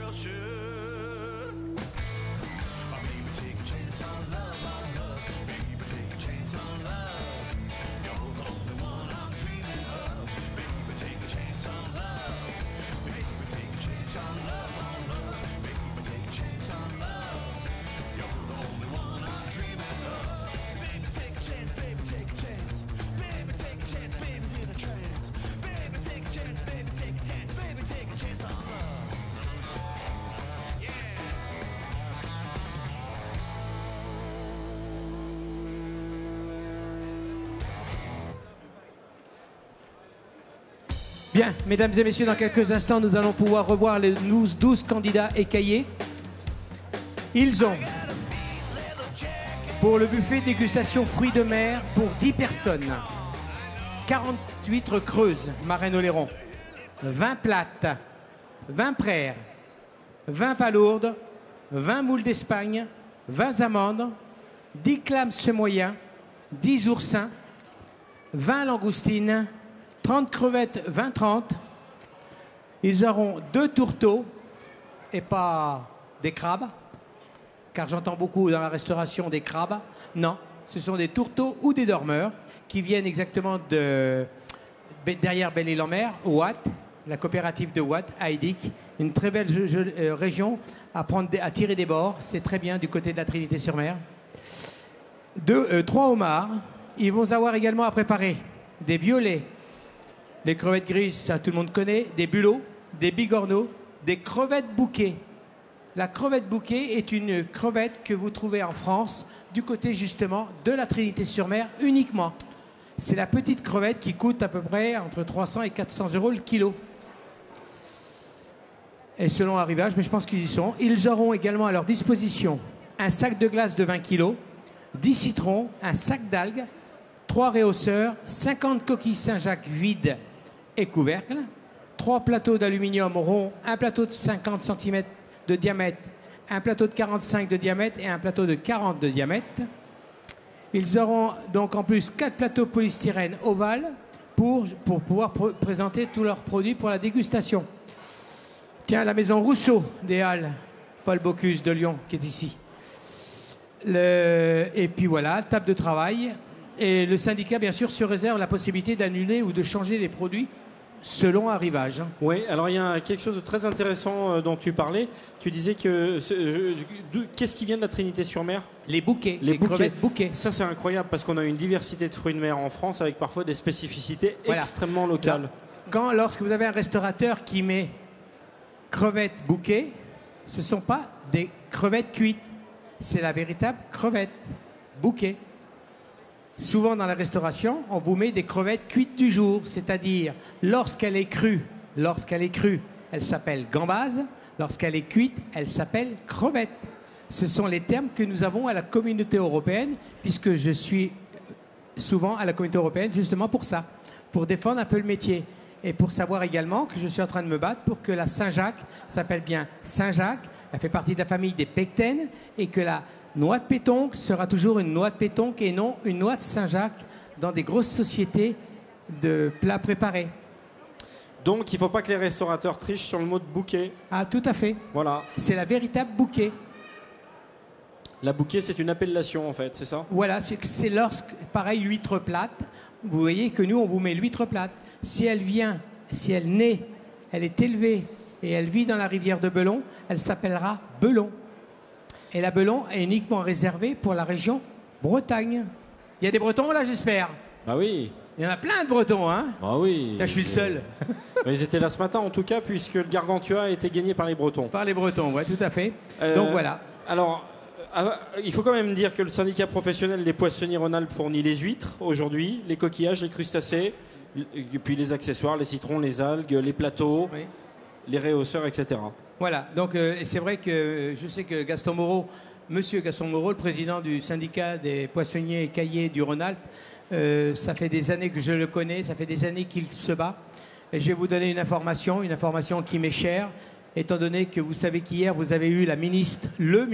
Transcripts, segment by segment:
Bien, mesdames et messieurs, dans quelques instants, nous allons pouvoir revoir les 12 candidats écaillés. Ils ont, pour le buffet dégustation fruits de mer pour 10 personnes, 40 huîtres creuses, marraine Oléron, 20 plates, 20 praires, 20 palourdes, 20 moules d'Espagne, 20 amandes, 10 clames semoyens, 10 oursins, 20 langoustines, 30 crevettes, 20-30. Ils auront 2 tourteaux et pas des crabes, car j'entends beaucoup dans la restauration des crabes. Non, ce sont des tourteaux ou des dormeurs qui viennent exactement de derrière Belle-Île-en-Mer, Ouat, la coopérative de Ouat, à Edic. Une très belle région à tirer des bords. C'est très bien du côté de la Trinité-sur-Mer. 3 homards. Ils vont avoir également à préparer des violets, les crevettes grises, ça tout le monde connaît, des bulots, des bigorneaux, des crevettes bouquets. La crevette bouquet est une crevette que vous trouvez en France, du côté justement de la Trinité-sur-Mer uniquement. C'est la petite crevette qui coûte à peu près entre 300 et 400 € le kilo. Et selon l'arrivage, mais je pense qu'ils y sont. Ils auront également à leur disposition un sac de glace de 20 kg, 10 citrons, un sac d'algues, 3 réhausseurs, 50 coquilles Saint-Jacques vides et couvercles, 3 plateaux d'aluminium rond, un plateau de 50 cm de diamètre, un plateau de 45 de diamètre et un plateau de 40 de diamètre. Ils auront donc en plus 4 plateaux polystyrène ovales pour pouvoir présenter tous leurs produits pour la dégustation. Tiens, la maison Rousseau des Halles, Paul Bocuse de Lyon qui est ici. Et puis voilà, table de travail. Et le syndicat, bien sûr, se réserve la possibilité d'annuler ou de changer les produits selon arrivage. Oui, alors il y a quelque chose de très intéressant dont tu parlais. Tu disais que... Qu'est-ce qui vient de la Trinité-sur-Mer? Les bouquets, les crevettes bouquets. Ça, c'est incroyable parce qu'on a une diversité de fruits de mer en France avec parfois des spécificités extrêmement locales. Lorsque vous avez un restaurateur qui met crevettes bouquets, ce ne sont pas des crevettes cuites. C'est la véritable crevette bouquet. Souvent dans la restauration, on vous met des crevettes cuites du jour, c'est-à-dire lorsqu'elle est crue, elle s'appelle gambase, lorsqu'elle est cuite, elle s'appelle crevette. Ce sont les termes que nous avons à la communauté européenne, puisque je suis souvent à la communauté européenne justement pour ça, pour défendre un peu le métier et pour savoir également que je suis en train de me battre pour que la Saint-Jacques s'appelle bien Saint-Jacques, elle fait partie de la famille des pectènes et que la noix de pétonque sera toujours une noix de pétonque et non une noix de Saint-Jacques dans des grosses sociétés de plats préparés. Donc il ne faut pas que les restaurateurs trichent sur le mot de bouquet. Ah, tout à fait. Voilà. C'est la véritable bouquet. La bouquet, c'est une appellation en fait, c'est ça? Voilà, c'est lorsque, pareil, l'huître plate. Vous voyez que nous, on vous met l'huître plate. Si elle naît, elle est élevée et elle vit dans la rivière de Belon, elle s'appellera Belon. Et la Belon est uniquement réservée pour la région Bretagne. Il y a des Bretons là, j'espère? Bah oui. Il y en a plein de Bretons, hein? Bah oui. Là, je suis le seul. Ils étaient là ce matin, en tout cas, puisque le Gargantua a été gagné par les Bretons. Par les Bretons, oui, tout à fait. Donc voilà. Alors, il faut quand même dire que le syndicat professionnel des poissonniers Rhône-Alpes fournit les huîtres aujourd'hui, les coquillages, les crustacés, et puis les accessoires, les citrons, les algues, les plateaux, oui, les réhausseurs, etc. Voilà, donc c'est vrai que je sais que Gaston Moreau, monsieur Gaston Moreau, le président du syndicat des poissonniers écaillés du Rhône-Alpes, ça fait des années que je le connais, ça fait des années qu'il se bat. Et je vais vous donner une information qui m'est chère, étant donné que vous savez qu'hier, vous avez eu le ministre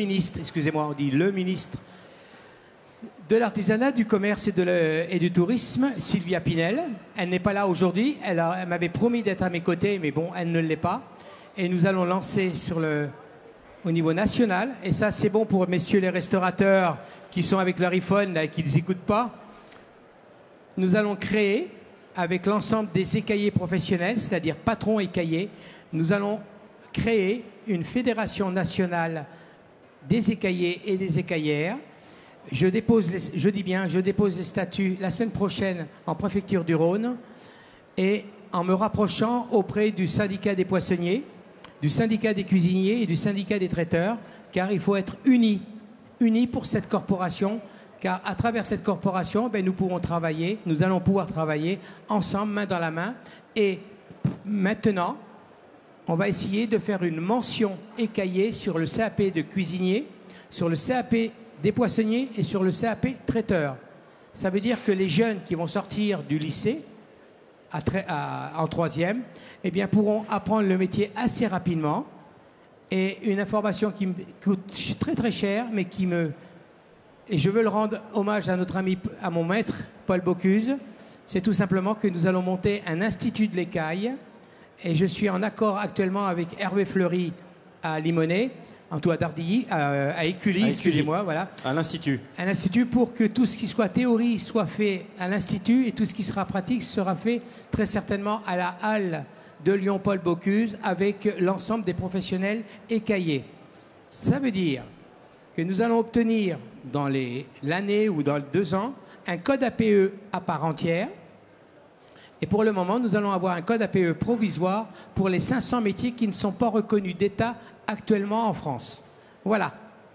de l'artisanat, du commerce et du tourisme, Sylvia Pinel. Elle n'est pas là aujourd'hui, elle m'avait promis d'être à mes côtés, mais bon, elle ne l'est pas. et nous allons lancer au niveau national, et ça c'est bon pour messieurs les restaurateurs qui sont avec leur iPhone là, et qui ne les écoutent pas. Nous allons créer, avec l'ensemble des écaillers professionnels, c'est-à-dire patrons écaillés, nous allons créer une fédération nationale des écaillés et des écaillères. Je dépose les statuts la semaine prochaine en préfecture du Rhône, et en me rapprochant auprès du syndicat des poissonniers, du syndicat des cuisiniers et du syndicat des traiteurs, car il faut être unis pour cette corporation, car à travers cette corporation, nous allons pouvoir travailler ensemble, main dans la main. Et maintenant, on va essayer de faire une mention écaillée sur le CAP de cuisinier, sur le CAP des poissonniers et sur le CAP traiteur. Ça veut dire que les jeunes qui vont sortir du lycée en troisième, eh bien, pourront apprendre le métier assez rapidement. Et une information qui me coûte très très cher, mais et je veux le rendre hommage à notre ami, à mon maître, Paul Bocuse, c'est tout simplement que nous allons monter un institut de l'écaille. Et je suis en accord actuellement avec Hervé Fleury à Limonest, en tout à Dardilly, à Écully, excusez-moi, voilà. À l'Institut. À l'Institut, pour que tout ce qui soit théorie soit fait à l'Institut et tout ce qui sera pratique sera fait très certainement à la halle de Lyon Paul Bocuse avec l'ensemble des professionnels écaillés. Ça veut dire que nous allons obtenir dans l'année ou dans 2 ans un code APE à part entière. Et pour le moment, nous allons avoir un code APE provisoire pour les 500 métiers qui ne sont pas reconnus d'État actuellement en France. Voilà.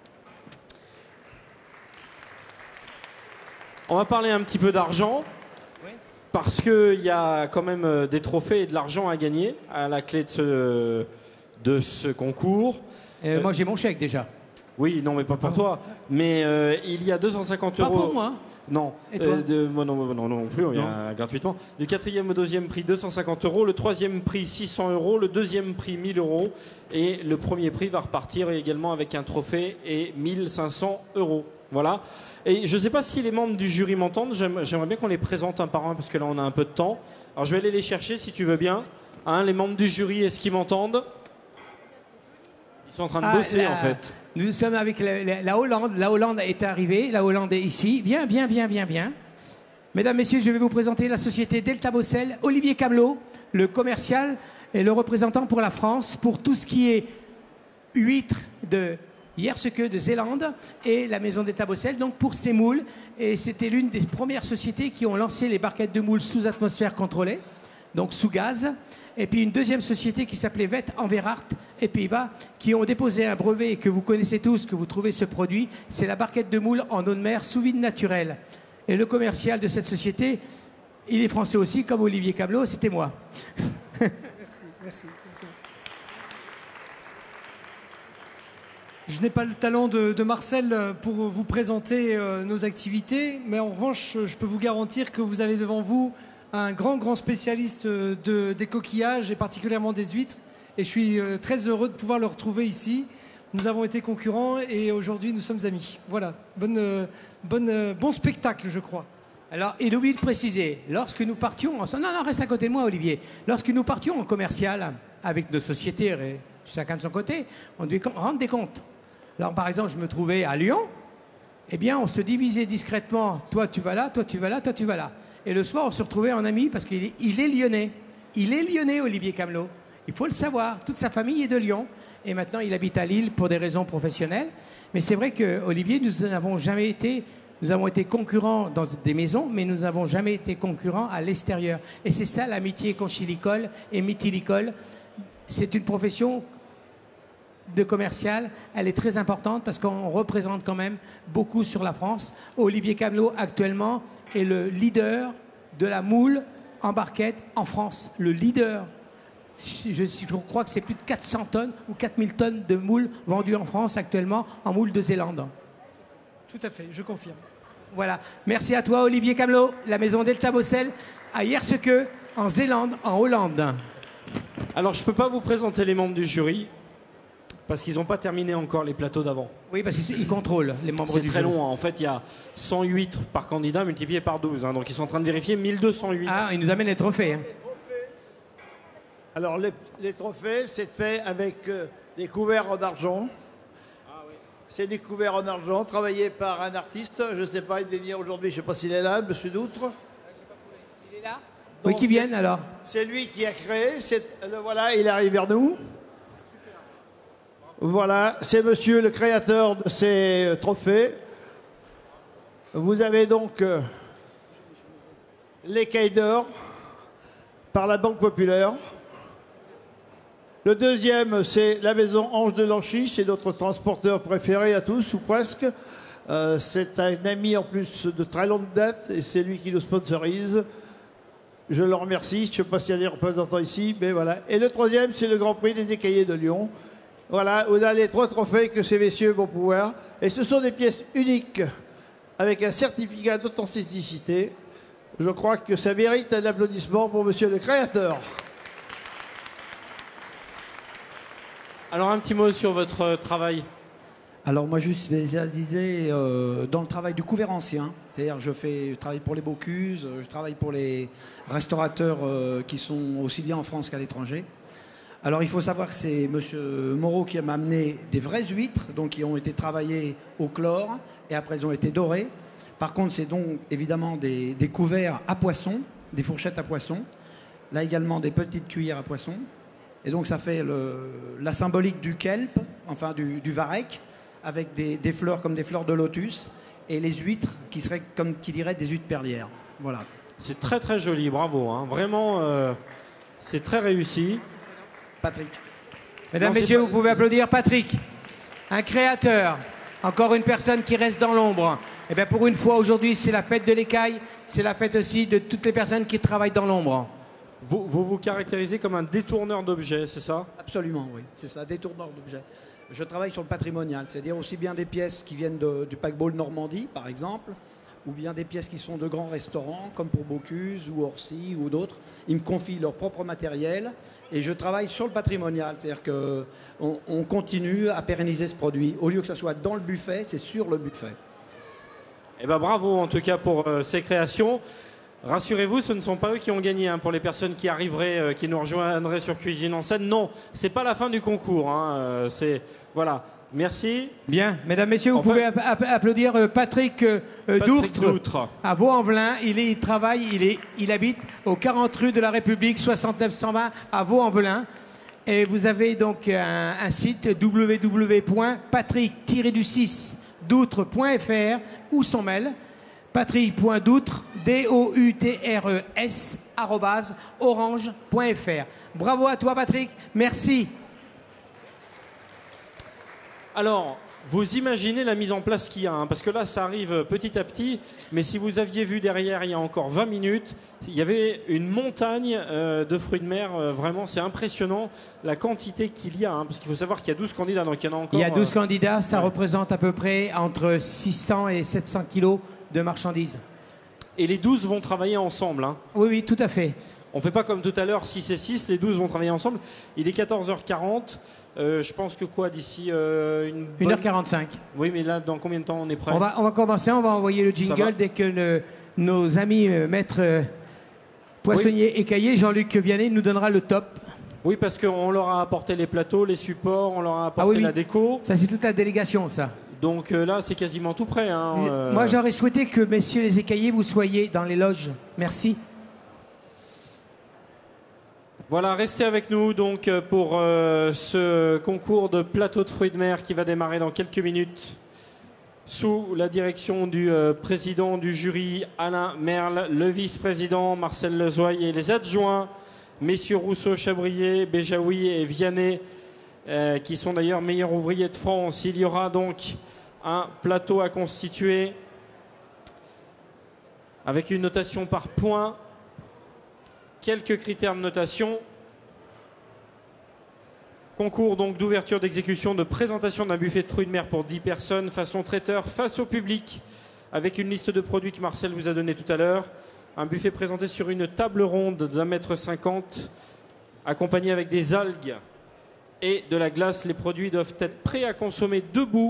On va parler un petit peu d'argent, oui, parce qu'il y a quand même des trophées et de l'argent à gagner à la clé de ce concours. Moi, j'ai mon chèque déjà. Oui, non, mais pas pour toi. Mais il y a 250 euros. Pas pour moi. Non, et toi moi non plus, il y a gratuitement. Du 4e au 2e prix 250 euros, le 3e prix 600 euros, le 2e prix 1000 euros et le premier prix va repartir également avec un trophée et 1500 euros. Voilà. Et je ne sais pas si les membres du jury m'entendent, j'aimerais bien qu'on les présente un par un parce que là on a un peu de temps. Alors je vais aller les chercher si tu veux bien. Hein, les membres du jury, est-ce qu'ils m'entendent? Ils sont en train de bosser en fait. Nous sommes avec la Hollande. La Hollande est arrivée. La Hollande est ici. Viens. Mesdames, Messieurs, je vais vous présenter la société Delta Bossel. Olivier Camelot, le commercial et le représentant pour la France, pour tout ce qui est huîtres de Hierseke de Zélande et la maison Delta Bossel, donc pour ces moules. Et c'était l'une des premières sociétés qui ont lancé les barquettes de moules sous atmosphère contrôlée, donc sous gaz. Et puis une deuxième société qui s'appelait Vet en Werhart et Pays-Bas, qui ont déposé un brevet et que vous connaissez tous, que vous trouvez ce produit, c'est la barquette de moule en eau de mer sous vide naturel. Et le commercial de cette société, il est français aussi, comme Olivier Camelot, c'était moi. Merci. Je n'ai pas le talent de Marcel pour vous présenter nos activités, mais en revanche, je peux vous garantir que vous avez devant vous un grand spécialiste des coquillages et particulièrement des huîtres. Et je suis très heureux de pouvoir le retrouver ici. Nous avons été concurrents et aujourd'hui nous sommes amis. Voilà, bon spectacle, je crois. Alors, il oublie de préciser, lorsque nous partions ensemble... Non, reste à côté de moi, Olivier. Lorsque nous partions en commercial avec nos sociétés, chacun de son côté, on devait rendre des comptes. Alors, par exemple, je me trouvais à Lyon. Eh bien, on se divisait discrètement. Toi, tu vas là, toi, tu vas là, toi, tu vas là. Et le soir, on se retrouvait en amis parce qu'il est lyonnais. Il est lyonnais, Olivier Camelot. Il faut le savoir. Toute sa famille est de Lyon. Et maintenant, il habite à Lille pour des raisons professionnelles. Mais c'est vrai qu'Olivier, nous avons été concurrents dans des maisons, mais nous n'avons jamais été concurrents à l'extérieur. Et c'est ça l'amitié conchilicole et mythilicole. C'est une profession de commercial, elle est très importante parce qu'on représente quand même beaucoup sur la France. Olivier Camelot, actuellement, est le leader de la moule en barquette en France. Le leader. Je crois que c'est plus de 400 tonnes ou 4000 tonnes de moules vendues en France actuellement en moule de Zélande. Tout à fait, je confirme. Voilà. Merci à toi, Olivier Camelot, la maison Delta Bossel, à Hierseke, en Zélande, en Hollande. Alors, je ne peux pas vous présenter les membres du jury. Parce qu'ils n'ont pas terminé encore les plateaux d'avant. Oui, parce qu'ils contrôlent les membres du jury. C'est très long. Hein. En fait, il y a 100 huîtres par candidat multiplié par 12. Hein. Donc, ils sont en train de vérifier 1200 huîtres. Ah, ils nous amènent les trophées. Hein. Alors, les trophées, c'est fait avec des couverts en argent. C'est des couverts en argent, travaillés par un artiste. Je ne sais pas, il est venir aujourd'hui, je ne sais pas s'il est là, M. Doutre. Il est là? Oui, qui viennent alors. C'est lui qui a créé. Le voilà, il arrive vers nous. Voilà, c'est monsieur le créateur de ces trophées. Vous avez donc l'écaille d'or par la Banque Populaire. Le deuxième, c'est la maison Ange de Lanchy, c'est notre transporteur préféré à tous, ou presque. C'est un ami en plus de très longue date et c'est lui qui nous sponsorise. Je le remercie, je ne sais pas s'il y a des représentants ici, mais voilà. Et le troisième, c'est le Grand Prix des écaillés de Lyon. Voilà, on a les 3 trophées que ces messieurs vont pouvoir. Et ce sont des pièces uniques avec un certificat d'authenticité. Je crois que ça mérite un applaudissement pour monsieur le créateur. Alors un petit mot sur votre travail. Alors moi je suis spécialisé dans le travail du couvert ancien. C'est-à-dire je travaille pour les Bocuse, je travaille pour les restaurateurs qui sont aussi bien en France qu'à l'étranger. Alors il faut savoir que c'est monsieur Moreau qui m'a amené des vraies huîtres, donc qui ont été travaillées au chlore et après elles ont été dorées. Par contre c'est donc évidemment des couverts à poisson, des fourchettes à poisson. Là également des petites cuillères à poisson. Et donc ça fait la symbolique du kelp, enfin du varech, avec des fleurs comme des fleurs de lotus, et les huîtres qui seraient comme qui dirait des huîtres perlières. Voilà. C'est très très joli, bravo. Hein. Vraiment, c'est très réussi. Patrick. Mesdames, Messieurs, vous pouvez applaudir Patrick, un créateur, encore une personne qui reste dans l'ombre. Et bien pour une fois aujourd'hui, c'est la fête de l'écaille, c'est la fête aussi de toutes les personnes qui travaillent dans l'ombre. Vous caractérisez comme un détourneur d'objets, c'est ça? Absolument, oui. C'est ça, détourneur d'objets. Je travaille sur le patrimonial, c'est-à-dire aussi bien des pièces qui viennent du paquebot Normandie, par exemple, ou bien des pièces qui sont de grands restaurants, comme pour Bocuse ou Orsi ou d'autres. Ils me confient leur propre matériel et je travaille sur le patrimonial, c'est-à-dire qu'on continue à pérenniser ce produit. Au lieu que ça soit dans le buffet, c'est sur le buffet. Eh ben bravo en tout cas pour ces créations. Rassurez-vous, ce ne sont pas eux qui ont gagné. Hein, pour les personnes qui arriveraient, qui nous rejoindraient sur Cuisine en scène, non, c'est pas la fin du concours. Hein, c'est voilà. Merci. Bien, mesdames, messieurs, vous pouvez applaudir Patrick Doutre à Vaux-en-Velin. Il travaille, il habite au 40 rue de la République, 69 120 à Vaux-en-Velin. Et vous avez donc un site www.patrick-doutre.fr ou son mail. Patrick.doutre, D-O-U-T-R-E-S, @orange.fr. Bravo à toi, Patrick. Merci. Alors, vous imaginez la mise en place qu'il y a, hein, parce que là, ça arrive petit à petit. Mais si vous aviez vu derrière, il y a encore 20 minutes, il y avait une montagne de fruits de mer. Vraiment, c'est impressionnant la quantité qu'il y a. Hein, parce qu'il faut savoir qu'il y a 12 candidats, donc il y en a encore... Il y a 12 candidats, ça représente à peu près entre 600 et 700 kilos de marchandises. Et les 12 vont travailler ensemble. Hein. Oui, oui, tout à fait. On ne fait pas comme tout à l'heure, 6 et 6, les 12 vont travailler ensemble. Il est 14h40. Je pense que quoi, d'ici 1h45. Oui, mais là, dans combien de temps on est prêt? On va commencer, on va envoyer le jingle dès que nos amis maîtres poissonniers écaillés, Jean-Luc Vianney, nous donnera le top. Oui, parce qu'on leur a apporté les plateaux, les supports, on leur a apporté la déco. Ça, c'est toute la délégation, ça. Donc là, c'est quasiment tout prêt. Hein, Moi, j'aurais souhaité que, messieurs les écaillés, vous soyez dans les loges. Merci. Voilà, restez avec nous donc pour ce concours de plateau de fruits de mer qui va démarrer dans quelques minutes sous la direction du président du jury Alain Merle, le vice-président Marcel Lezoy et les adjoints messieurs Rousseau, Chabrier, Béjaoui et Vianney qui sont d'ailleurs meilleurs ouvriers de France. Il y aura donc un plateau à constituer avec une notation par points. Quelques critères de notation. Concours donc d'ouverture, d'exécution, de présentation d'un buffet de fruits de mer pour 10 personnes, façon traiteur, face au public, avec une liste de produits que Marcel vous a donné tout à l'heure. Un buffet présenté sur une table ronde d'1,50 m, accompagné avec des algues et de la glace. Les produits doivent être prêts à consommer debout,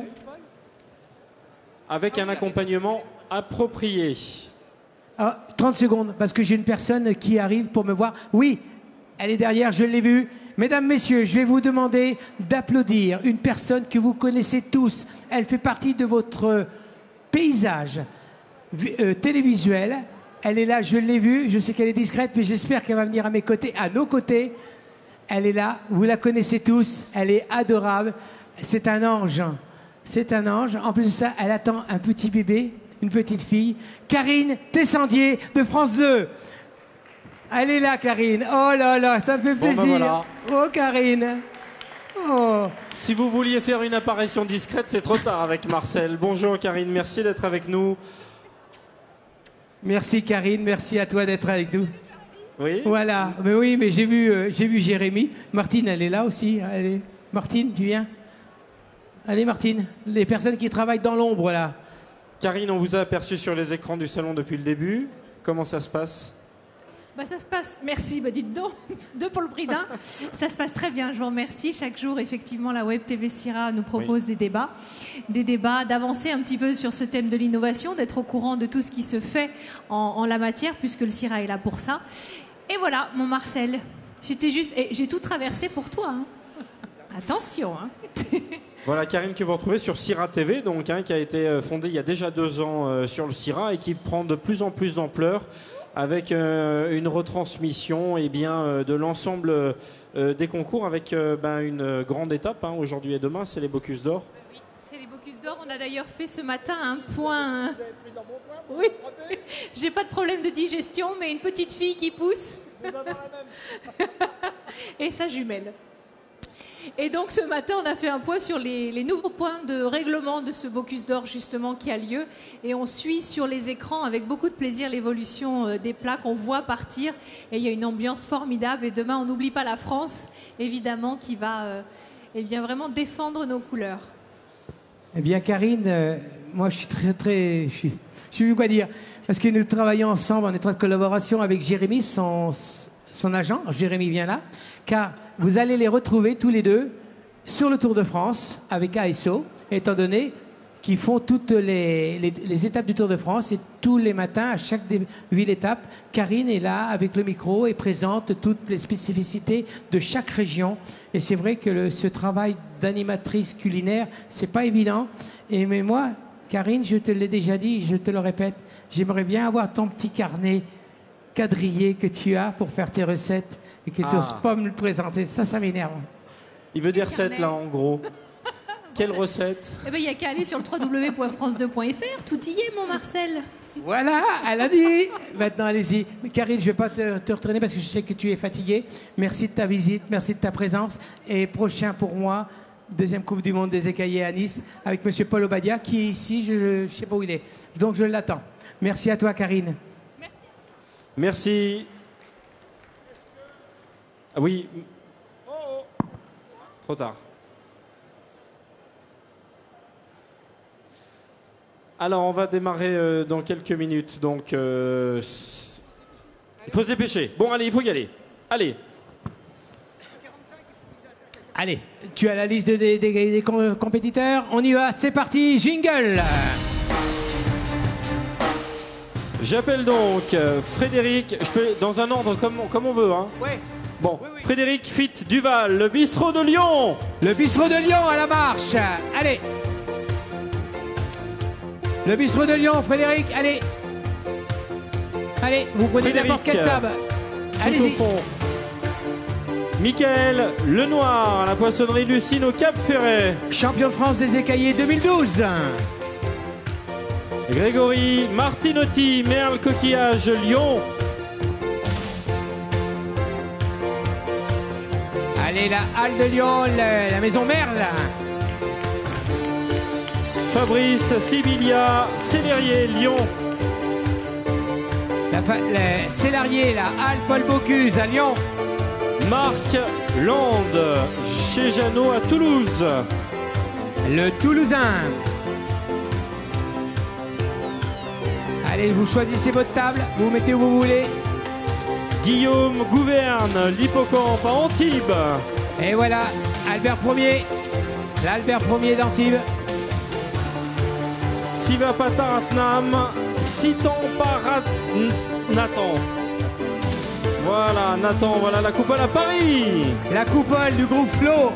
avec un accompagnement approprié. Ah, 30 secondes, parce que j'ai une personne qui arrive pour me voir. Oui, Elle est derrière, je l'ai vue. Mesdames, messieurs, je vais vous demander d'applaudir une personne que vous connaissez tous. Elle fait partie de votre paysage télévisuel. Elle est là, je l'ai vue. Je sais qu'elle est discrète, mais j'espère qu'elle va venir à mes côtés, à nos côtés. Elle est là, vous la connaissez tous. Elle est adorable. C'est un ange. C'est un ange. En plus de ça, elle attend un petit bébé, une petite fille. Karine Tessandier de France 2. Elle est là, Karine. Oh là là, ça me fait plaisir. Ben voilà. Oh, Karine. Oh. Si vous vouliez faire une apparition discrète, c'est trop tard avec Marcel. Bonjour Karine, merci d'être avec nous. Merci, Karine. Merci à toi d'être avec nous. Oui. Voilà. Mais oui, mais j'ai vu Jérémy. Martine, elle est là aussi. Allez. Martine, tu viens? Allez, Martine. Les personnes qui travaillent dans l'ombre, là. Karine, on vous a aperçu sur les écrans du salon depuis le début. Comment ça se passe? Bah ça se passe, merci, bah dites donc, deux pour le prix d'un. Ça se passe très bien, je vous remercie. Chaque jour, effectivement, la Web TV Sira nous propose des débats, d'avancer un petit peu sur ce thème de l'innovation, d'être au courant de tout ce qui se fait en la matière, puisque le Sira est là pour ça. Et voilà, mon Marcel, j'ai tout traversé pour toi. Hein. Attention. Hein. Voilà, Karine, que vous retrouvez sur Sira TV, donc, qui a été fondée il y a déjà 2 ans sur le Sira et qui prend de plus en plus d'ampleur, avec une retransmission de l'ensemble des concours, avec une grande étape, aujourd'hui et demain, c'est les Bocuse d'Or. Oui, c'est les Bocuse d'Or. On a d'ailleurs fait ce matin un point... Oui, j'ai pas de problème de digestion, mais une petite fille qui pousse. Et sa jumelle. Et donc ce matin, on a fait un point sur les nouveaux points de règlement de ce Bocuse d'Or justement qui a lieu. Et on suit sur les écrans avec beaucoup de plaisir l'évolution des plats qu'on voit partir. Et il y a une ambiance formidable. Et demain, on n'oublie pas la France, évidemment, qui va vraiment défendre nos couleurs. Eh bien, Karine, moi, je suis je sais plus quoi dire. Parce que nous travaillons ensemble en étroite collaboration avec Jérémy, son agent. Jérémy vient là. Car vous allez les retrouver tous les deux sur le Tour de France avec ASO, étant donné qu'ils font toutes les étapes du Tour de France et tous les matins, à chaque ville-étape, Karine est là avec le micro et présente toutes les spécificités de chaque région. Et c'est vrai que ce travail d'animatrice culinaire, c'est pas évident. Mais moi, Karine, je te l'ai déjà dit, je te le répète, j'aimerais bien avoir ton petit carnet quadrillé que tu as pour faire tes recettes et que tu n'oses pas me le présenter. Ça m'énerve. Il veut des recettes, là, en gros. Quelle recette? Eh bien, il n'y a qu'à aller sur le www.france2.fr. Tout y est, mon Marcel. Voilà, elle a dit. Maintenant, allez-y. Mais Karine, je ne vais pas te retraîner parce que je sais que tu es fatiguée. Merci de ta visite, merci de ta présence. Et prochain pour moi, deuxième Coupe du Monde des écaillés à Nice, avec M. Paul Obadia, qui est ici, je ne sais pas où il est. Donc, je l'attends. Merci à toi, Karine. Merci. Ah oui. Trop tard. Alors, on va démarrer dans quelques minutes. Donc, il faut se dépêcher. Bon, allez, il faut y aller. Allez. Allez, tu as la liste des compétiteurs. On y va, c'est parti, jingle. J'appelle donc Frédéric, je peux dans un ordre comme on veut. Hein. Ouais. Bon, Oui. Frédéric Fitt Duval, le bistrot de Lyon. Le bistrot de Lyon à la marche. Allez. Le bistrot de Lyon, Frédéric, allez. Allez, vous prenez Frédéric, n'importe quelle table. Tout au Allez-y. fond. Michael Lenoir, à la poissonnerie Lucine au Cap Ferret. Champion de France des écaillés 2012. Grégory Martinotti, Merle Coquillage Lyon. Allez, la halle de Lyon, la maison Merle. Fabrice Sibilia, Célérier Lyon. Le Célarier, la halle Paul Bocuse à Lyon. Marc Land, chez Jeannot à Toulouse. Le Toulousain. Allez, vous choisissez votre table, vous mettez où vous voulez. Guillaume Gouverne, l'Hippocampe à Antibes. Et voilà, Albert Ier. L'Albert Ier d'Antibes. Siva Pataratnam, Sitan Paratnatan. Voilà, Nathan, voilà la coupole à Paris. La coupole du groupe Flo.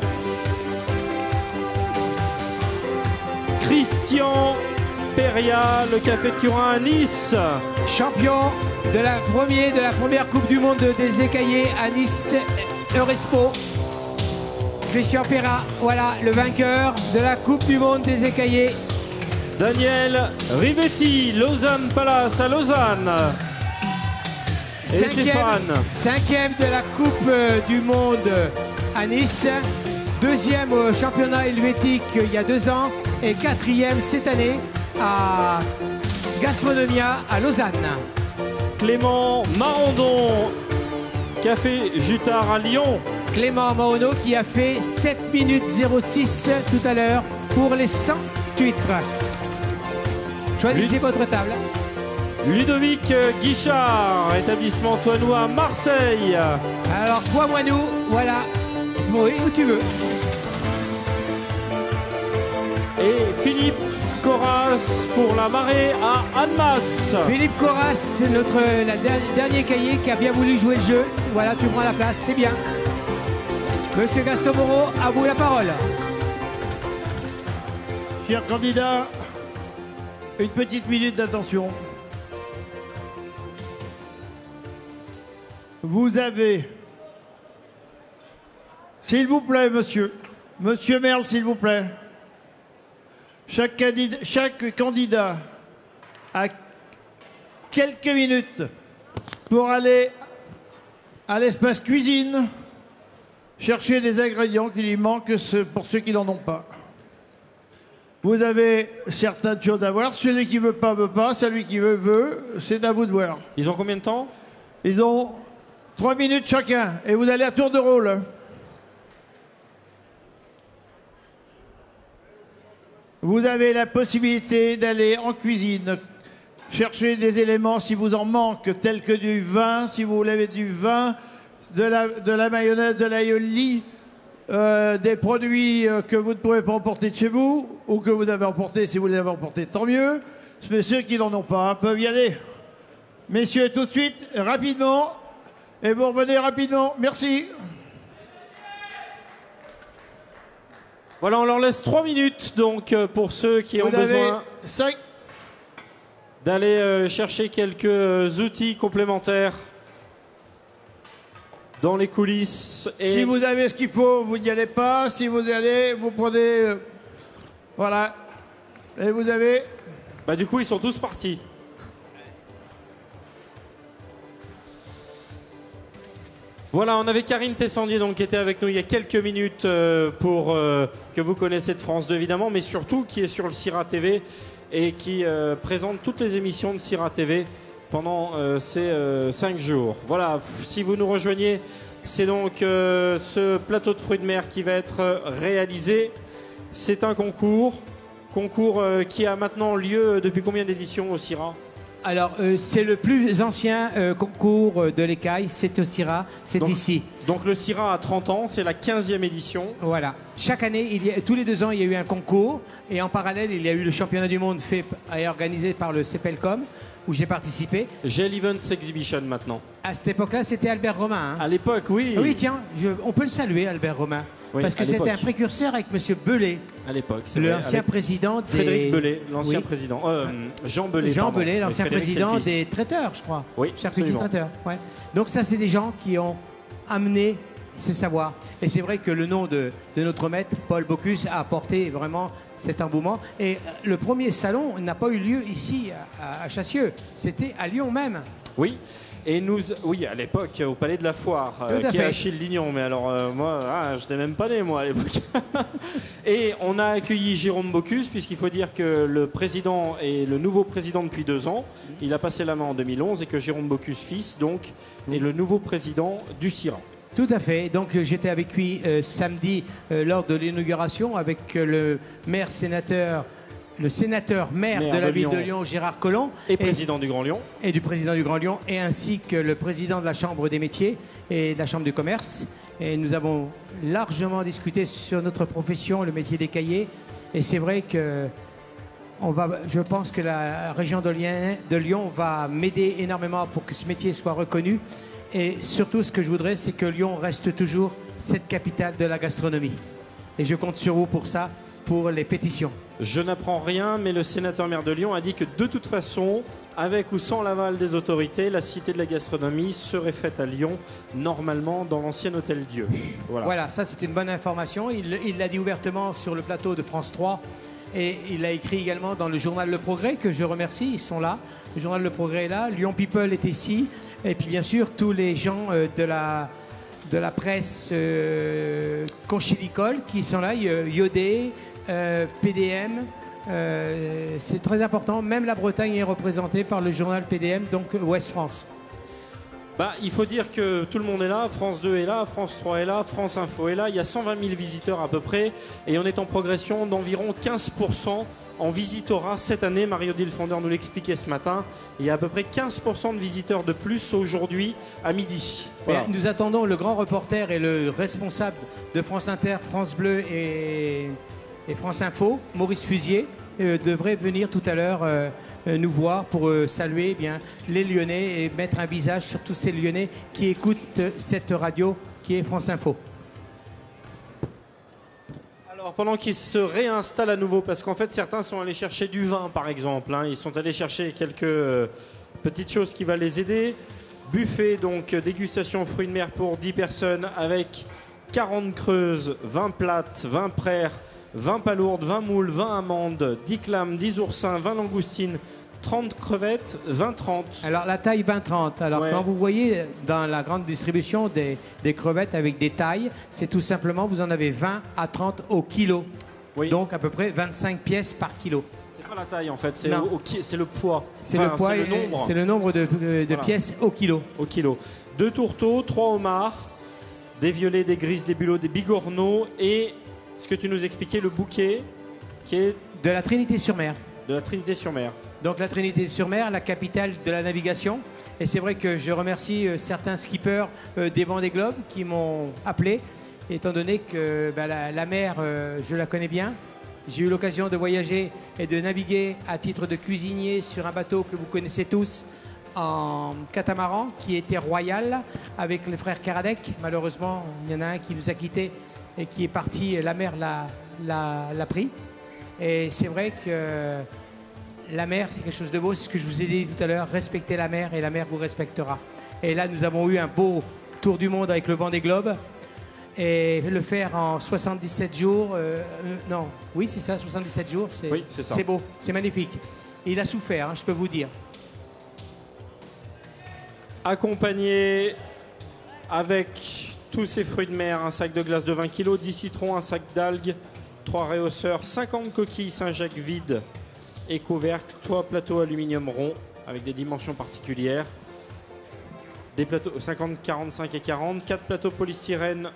Christian Peria, le Café de Turin à Nice. Champion de la première Coupe du Monde des écaillés à Nice, Eurespo. Christian Peria, voilà le vainqueur de la Coupe du Monde des écaillés. Daniel Rivetti, Lausanne Palace à Lausanne. Et Stéphane. Cinquième de la Coupe du Monde à Nice. Deuxième au championnat helvétique il y a 2 ans. Et quatrième cette année à Gastronomia à Lausanne. Clément Marandon, Café Jutard à Lyon. Clément Marono qui a fait 7 minutes 06 tout à l'heure pour les 100 titres. Choisissez votre table. Ludovic Guichard, établissement Toinois à Marseille. Alors, toi, Moinou, voilà. Oui, où tu veux. Et Philippe Corras pour la marée à Annemasse. Philippe Corras, c'est dernier cahier qui a bien voulu jouer le jeu. Voilà, tu prends la place, c'est bien. Monsieur Gaston Moreau, à vous la parole. Chers candidats, une petite minute d'attention. Vous avez, s'il vous plaît, monsieur Merle, s'il vous plaît, chaque candidat a quelques minutes pour aller à l'espace cuisine chercher des ingrédients qui lui manquent pour ceux qui n'en ont pas. Vous avez certaines choses à voir. Celui qui veut pas, celui qui veut, c'est à vous de voir. Ils ont combien de temps? Ils ont 3 minutes chacun et vous allez à tour de rôle. Vous avez la possibilité d'aller en cuisine, chercher des éléments si vous en manque, tels que du vin, si vous voulez du vin, de la mayonnaise, de l'aïoli, des produits que vous ne pouvez pas emporter de chez vous, ou que vous avez emportés, si vous les avez emportés, tant mieux. Mais ceux qui n'en ont pas peuvent y aller. Messieurs, tout de suite, rapidement, et vous revenez rapidement. Merci. Voilà, on leur laisse 3 minutes, donc, pour ceux qui ont besoin d'aller chercher quelques outils complémentaires dans les coulisses. Et si vous avez ce qu'il faut, vous n'y allez pas. Si vous y allez, vous prenez... voilà. Et vous avez... Bah, du coup, ils sont tous partis. Voilà, on avait Karine Tessandier donc, qui était avec nous il y a quelques minutes pour que vous connaissez de France 2 évidemment, mais surtout qui est sur le CIRA TV et qui présente toutes les émissions de CIRA TV pendant ces 5 jours. Voilà, si vous nous rejoignez, c'est donc ce plateau de fruits de mer qui va être réalisé. C'est un concours qui a maintenant lieu depuis combien d'éditions au CIRA? Alors, c'est le plus ancien concours de l'écaille, c'est au CIRA, c'est ici. Donc le CIRA a 30 ans, c'est la 15e édition. Voilà. Chaque année, tous les 2 ans, il y a eu un concours. Et en parallèle, il y a eu le championnat du monde fait et organisé par le CEPELCOM, où j'ai participé. GEL Events Exhibition maintenant. À cette époque-là, c'était Albert Romain. Hein. À l'époque, oui. Ah oui, tiens, on peut le saluer, Albert Romain. Oui, parce que c'était un précurseur avec M. Belay. À l'époque, c'est l'ancien président des... Frédéric Belay, l'ancien président. Jean Belay, Jean Belay, l'ancien président des traiteurs, je crois. Oui, charcutiers traiteurs. Ouais. Donc ça, c'est des gens qui ont amené ce savoir. Et c'est vrai que le nom de notre maître, Paul Bocuse, a apporté vraiment cet engouement. Et le premier salon n'a pas eu lieu ici, à Chassieux. C'était à Lyon même. Oui. Et oui, à l'époque, au Palais de la Foire, qui est Achille Lignon. Mais alors, moi, je n'étais même pas né, moi, à l'époque. Et on a accueilli Jérôme Bocuse, puisqu'il faut dire que le président est le nouveau président depuis 2 ans. Il a passé la main en 2011 et que Jérôme Bocuse, fils, donc, est le nouveau président du CIRA. Tout à fait. Donc, j'étais avec lui samedi lors de l'inauguration avec le sénateur maire de la ville de Lyon, Gérard Collomb. Et président du Grand Lyon. Et du président du Grand Lyon, et ainsi que le président de la Chambre des métiers et de la Chambre du commerce. Et nous avons largement discuté sur notre profession, le métier des cahiers. Et c'est vrai que je pense que la région de Lyon va m'aider énormément pour que ce métier soit reconnu. Et surtout, ce que je voudrais, c'est que Lyon reste toujours cette capitale de la gastronomie. Et je compte sur vous pour ça, pour les pétitions. Je n'apprends rien, mais le sénateur maire de Lyon a dit que de toute façon, avec ou sans l'aval des autorités, la cité de la gastronomie serait faite à Lyon, normalement dans l'ancien Hôtel Dieu. Voilà, ça c'est une bonne information. Il l'a dit ouvertement sur le plateau de France 3 et il l'a écrit également dans le journal Le Progrès, que je remercie, ils sont là. Le journal Le Progrès est là, Lyon People est ici, et puis bien sûr tous les gens de la presse conchilicole qui sont là, Yodé, PDM, c'est très important. Même la Bretagne est représentée par le journal PDM, donc Ouest France. Il faut dire que tout le monde est là, France 2 est là, France 3 est là, France Info est là, il y a 120 000 visiteurs à peu près, et on est en progression d'environ 15% en visitorat cette année. Marie-Odile Fondeur nous l'expliquait ce matin, il y a à peu près 15% de visiteurs de plus aujourd'hui à midi. Voilà. Nous attendons le grand reporter et le responsable de France Inter, France Bleu et France Info, Maurice Fusier, devrait venir tout à l'heure nous voir pour saluer les Lyonnais et mettre un visage sur tous ces Lyonnais qui écoutent cette radio qui est France Info. Alors pendant qu'ils se réinstallent à nouveau, parce qu'en fait certains sont allés chercher du vin par exemple, ils sont allés chercher quelques petites choses qui vont les aider. Buffet, donc dégustation fruits de mer pour 10 personnes avec 40 creuses, 20 plates, 20 praires, 20 palourdes, 20 moules, 20 amandes, 10 clames, 10 oursins, 20 langoustines, 30 crevettes, 20-30. Alors la taille 20-30. Alors quand vous voyez dans la grande distribution des crevettes avec des tailles, c'est tout simplement, vous en avez 20 à 30 au kilo. Oui. Donc à peu près 25 pièces par kilo. C'est pas la taille en fait, c'est le poids. C'est le poids, c'est le nombre de pièces au kilo. Au kilo. 2 tourteaux, 3 homards, des violets, des grises, des bulots, des bigorneaux et ce que tu nous expliquais, le bouquet qui est... De la Trinité-sur-Mer. De la Trinité-sur-Mer. Donc la Trinité-sur-Mer, la capitale de la navigation. Et c'est vrai que je remercie certains skippers des Vendée Globe qui m'ont appelé, étant donné que la mer, je la connais bien. J'ai eu l'occasion de voyager et de naviguer à titre de cuisinier sur un bateau que vous connaissez tous, en catamaran, qui était Royal, avec les frères Karadec. Malheureusement, il y en a un qui nous a quittés et qui est parti, la mer l'a pris. Et c'est vrai que la mer, c'est quelque chose de beau. C'est ce que je vous ai dit tout à l'heure. Respectez la mer et la mer vous respectera. Et là, nous avons eu un beau tour du monde avec le Vendée Globe. Et le faire en 77 jours, non, oui, c'est ça, 77 jours, c'est beau, c'est magnifique. Et il a souffert, je peux vous dire. Accompagné avec tous ces fruits de mer, un sac de glace de 20 kg, 10 citrons, un sac d'algues, 3 réhausseurs, 50 coquilles Saint-Jacques vides et couvercles, 3 plateaux aluminium rond avec des dimensions particulières, des plateaux 50, 45 et 40, 4 plateaux polystyrène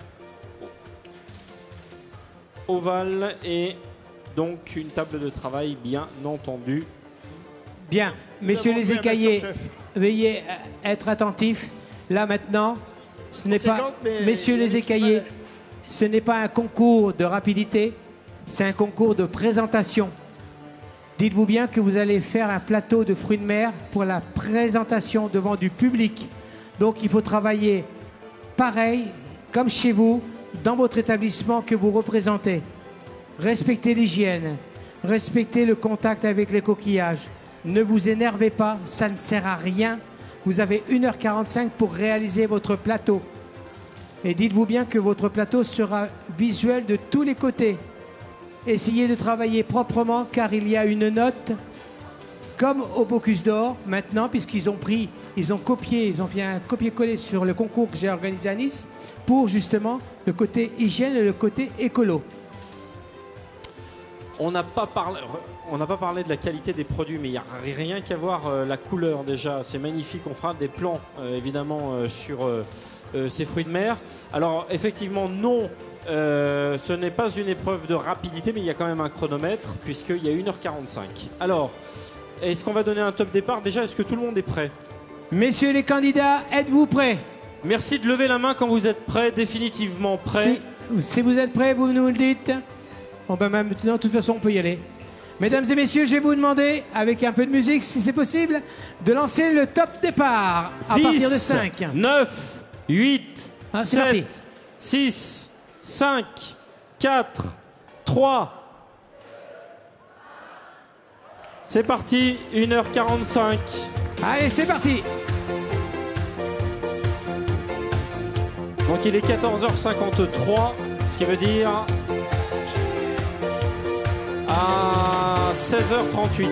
ovale et donc une table de travail bien entendu. Bien, messieurs les écaillés, veuillez être attentifs. Là maintenant, ce n'est pas, messieurs les écaillés, ce n'est pas un concours de rapidité, c'est un concours de présentation. Dites-vous bien que vous allez faire un plateau de fruits de mer pour la présentation devant du public. Donc il faut travailler pareil, comme chez vous, dans votre établissement que vous représentez. Respectez l'hygiène, respectez le contact avec les coquillages. Ne vous énervez pas, ça ne sert à rien. Vous avez 1h45 pour réaliser votre plateau. Et dites-vous bien que votre plateau sera visuel de tous les côtés. Essayez de travailler proprement car il y a une note, comme au Bocuse d'Or maintenant, puisqu'ils ont pris, ils ont fait un copier-coller sur le concours que j'ai organisé à Nice pour justement le côté hygiène et le côté écolo. On n'a pas parlé de la qualité des produits, mais il n'y a rien qu'à voir la couleur déjà. C'est magnifique. On fera des plans évidemment sur ces fruits de mer. Alors effectivement, non, ce n'est pas une épreuve de rapidité, mais il y a quand même un chronomètre puisqu'il y a 1h45. Alors, est-ce qu'on va donner un top départ? Déjà, est-ce que tout le monde est prêt? Messieurs les candidats, êtes-vous prêts? Merci de lever la main quand vous êtes prêts, définitivement prêts. Si vous êtes prêts, vous nous le dites. Bon, ben maintenant, de toute façon, on peut y aller. Mesdames et messieurs, je vais vous demander, avec un peu de musique, si c'est possible, de lancer le top départ à 10, partir de 5. 9, 8, Ah, c'est parti. 7, 6, 5, 4, 3. C'est parti, 1h45. Allez, c'est parti. Donc il est 14h53, ce qui veut dire à 16h38.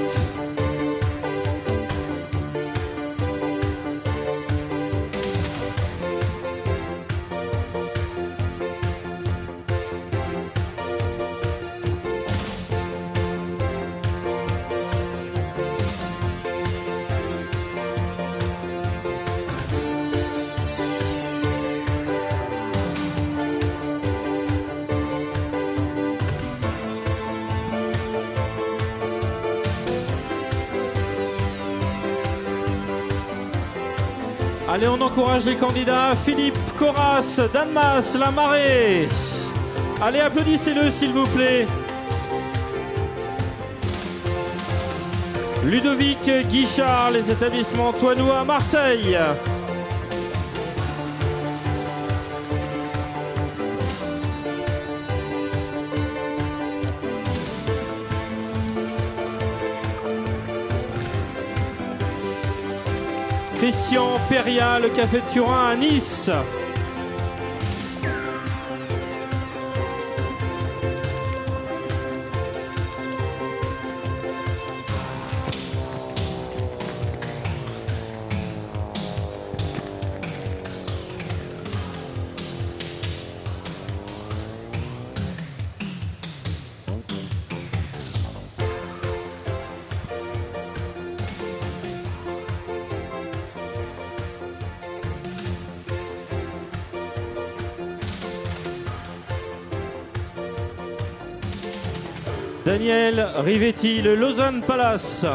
Allez, on encourage les candidats. Philippe Corras, Danmas, La Marée. Allez, applaudissez-le, s'il vous plaît. Ludovic Guichard, les établissements Toinois à Marseille. Christian Perria, le Café de Turin à Nice. Daniel Rivetti, le Lausanne Palace.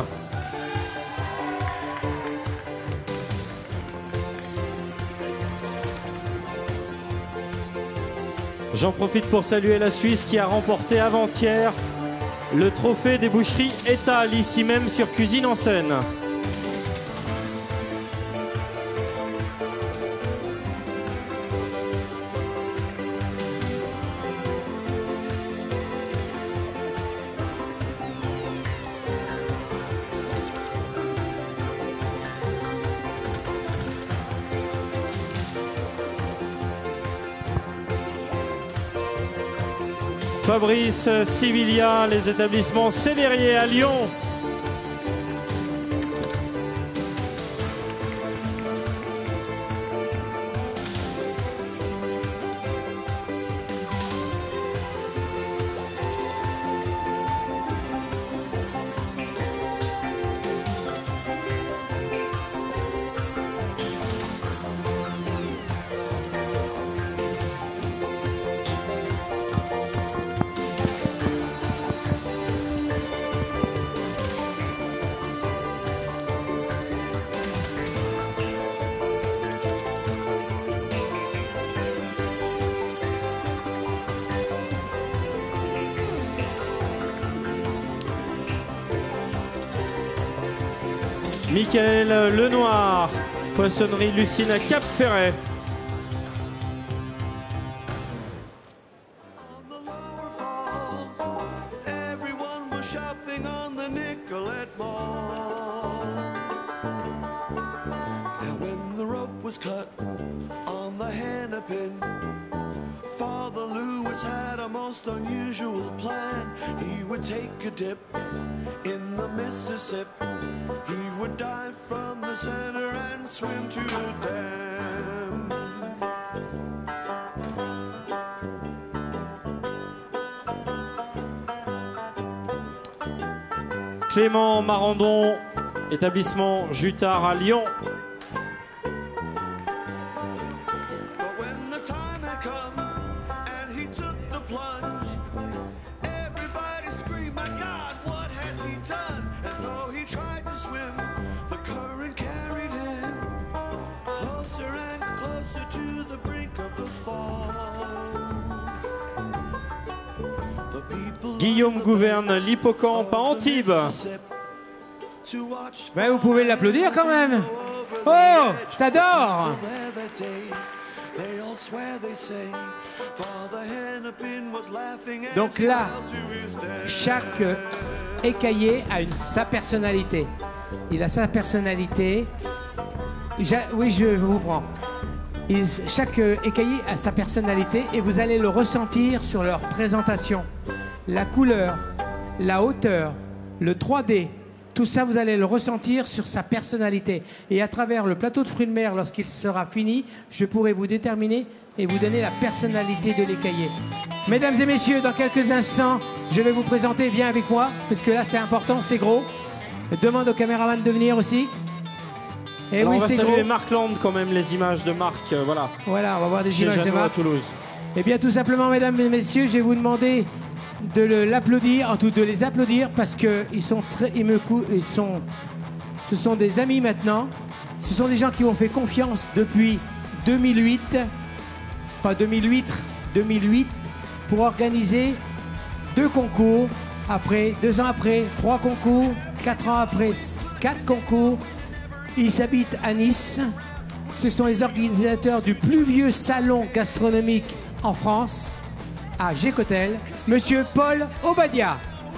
J'en profite pour saluer la Suisse qui a remporté avant-hier le trophée des boucheries Étal, ici même sur Cuisine en Seine. Fabrice Sivilia, les établissements Célérier à Lyon. Michael Lenoir, poissonnerie Lucine à Cap-Ferret. Clément Marandon, établissement Jutard à Lyon. People Guillaume gouverne l'hippocampe à Antibes. Ben, vous pouvez l'applaudir quand même. Oh, ça dort. Donc là, chaque écaillé a sa personnalité. Il a sa personnalité. Oui, je vous prends. Chaque écaillé a sa personnalité et vous allez le ressentir sur leur présentation. La couleur, la hauteur, le 3D, tout ça, vous allez le ressentir sur sa personnalité. Et à travers le plateau de fruits de mer, lorsqu'il sera fini, je pourrai vous déterminer et vous donner la personnalité de l'écaillé. Mesdames et messieurs, dans quelques instants, je vais vous présenter, viens avec moi, parce que là c'est important, c'est gros. Demande au caméraman de venir aussi. Et alors oui, on va c'est saluer gros. Marc Land quand même, les images de Marc, voilà. Voilà, on va voir des Chez images de Jeannot à Marc. Toulouse. Eh bien, tout simplement, mesdames et messieurs, je vais vous demander de l'applaudir, en tout de les applaudir, parce que ce sont des amis maintenant. Ce sont des gens qui m'ont fait confiance depuis 2008, pas 2008, pour organiser 2 concours. Après, 2 ans après, 3 concours, 4 ans après, 4 concours. Ils habitent à Nice. Ce sont les organisateurs du plus vieux salon gastronomique en France, à Gécotel, Monsieur Paul Obadia.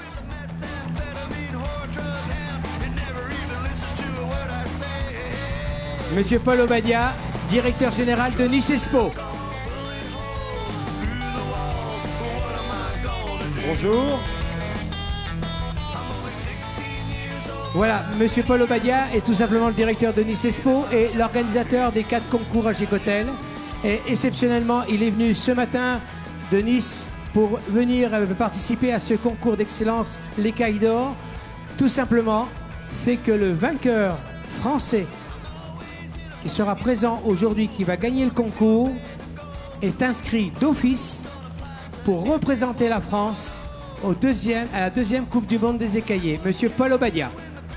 Monsieur Paul Obadia, directeur général de Nice Expo. Bonjour. Voilà, Monsieur Paul Obadia est tout simplement le directeur de Nice Expo et l'organisateur des 4 concours à Gécotel. Et exceptionnellement, il est venu ce matin de Nice pour venir participer à ce concours d'excellence, l'Écaille d'Or. Tout simplement, c'est que le vainqueur français qui sera présent aujourd'hui, qui va gagner le concours, est inscrit d'office pour représenter la France à la 2e Coupe du Monde des écaillés. Monsieur Paul Obadia.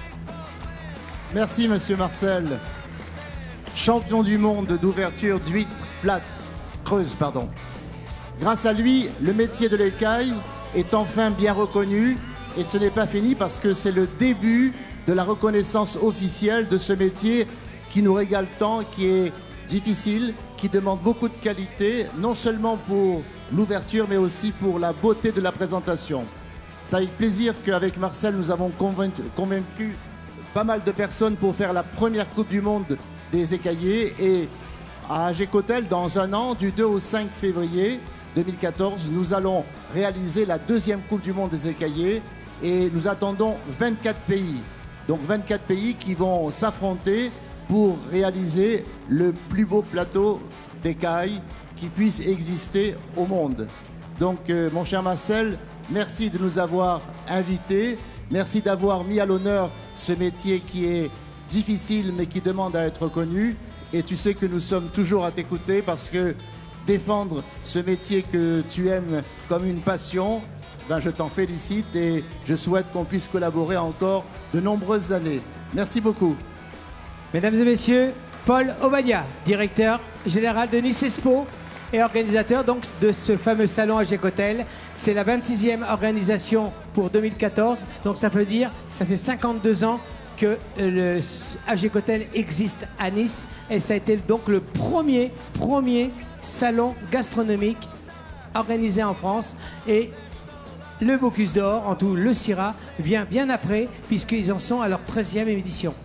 Merci, monsieur Marcel. Champion du monde d'ouverture d'huîtres creuses. Grâce à lui, le métier de l'écaille est enfin bien reconnu et ce n'est pas fini parce que c'est le début de la reconnaissance officielle de ce métier qui nous régale tant, qui est difficile, qui demande beaucoup de qualité, non seulement pour l'ouverture mais aussi pour la beauté de la présentation. C'est avec plaisir qu'avec Marcel, nous avons convaincu pas mal de personnes pour faire la première Coupe du Monde des écaillés et à Gécotel, dans un an, du 2 au 5 février 2014, nous allons réaliser la 2e Coupe du Monde des écaillés et nous attendons 24 pays. Donc 24 pays qui vont s'affronter pour réaliser le plus beau plateau d'écailles qui puisse exister au monde. Donc mon cher Marcel, merci de nous avoir invités. Merci d'avoir mis à l'honneur ce métier qui est difficile mais qui demande à être connu. Et tu sais que nous sommes toujours à t'écouter parce que défendre ce métier que tu aimes comme une passion, ben je t'en félicite et je souhaite qu'on puisse collaborer encore de nombreuses années. Merci beaucoup. Mesdames et messieurs, Paul Obadia, directeur général de Nice Expo et organisateur donc de ce fameux salon à Gécotel. C'est la 26e organisation pour 2014. Donc ça veut dire, ça fait 52 ans que le Gécotel existe à Nice. Et ça a été donc le premier salon gastronomique organisé en France. Et le Bocuse d'Or, en tout le Syrah, vient bien après, puisqu'ils en sont à leur 13e édition.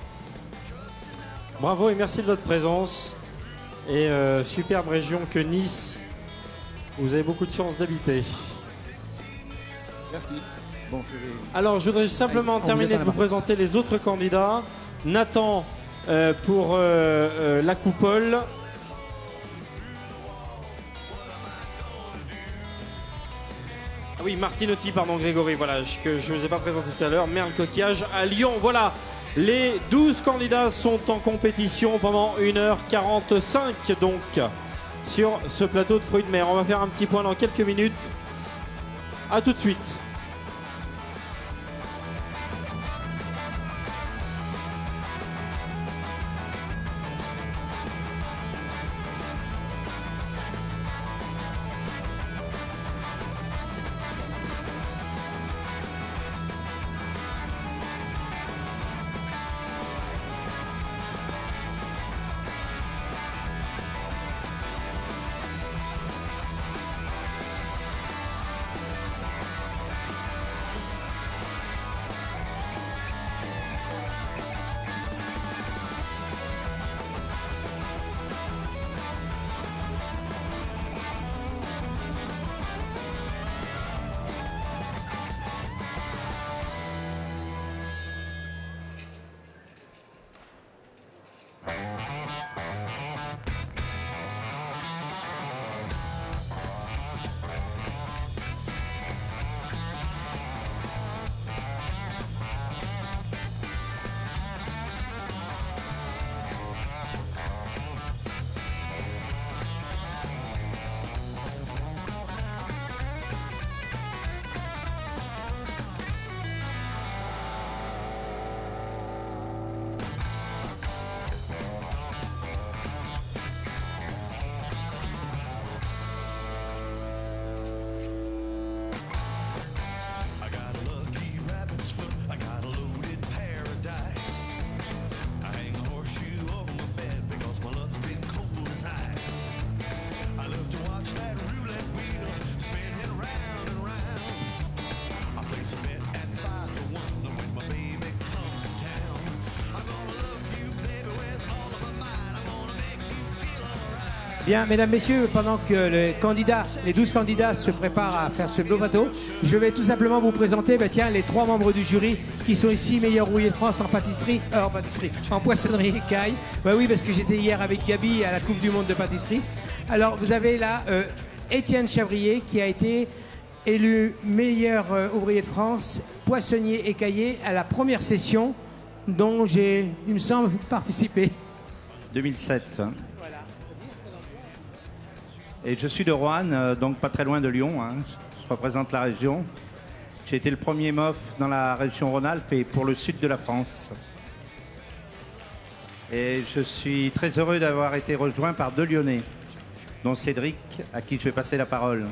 Bravo et merci de votre présence. Et superbe région que Nice, vous avez beaucoup de chance d'habiter. Merci. Bon, alors, je voudrais simplement terminer de vous présenter les autres candidats. Nathan pour la coupole. Ah oui, Martinotti, pardon, Grégory, voilà, que je ne vous ai pas présenté tout à l'heure. Merle Coquillage à Lyon, voilà. Les 12 candidats sont en compétition pendant 1h45 donc sur ce plateau de fruits de mer. On va faire un petit point dans quelques minutes. A tout de suite. Bien, mesdames, messieurs, pendant que les 12 candidats se préparent à faire ce beau bateau, je vais tout simplement vous présenter les 3 membres du jury qui sont ici, meilleur rouillé de France en en poissonnerie écaille. Oui, parce que j'étais hier avec Gabi à la Coupe du Monde de pâtisserie. Alors, vous avez là Étienne Chavrier qui a été élu meilleur ouvrier de France, poissonnier écaillé à la première session dont j'ai, il me semble, participé. 2007. Voilà. Et je suis de Roanne, donc pas très loin de Lyon. Hein. Je représente la région. J'ai été le premier MOF dans la région Rhône-Alpes et pour le sud de la France. Et je suis très heureux d'avoir été rejoint par 2 Lyonnais, dont Cédric, à qui je vais passer la parole.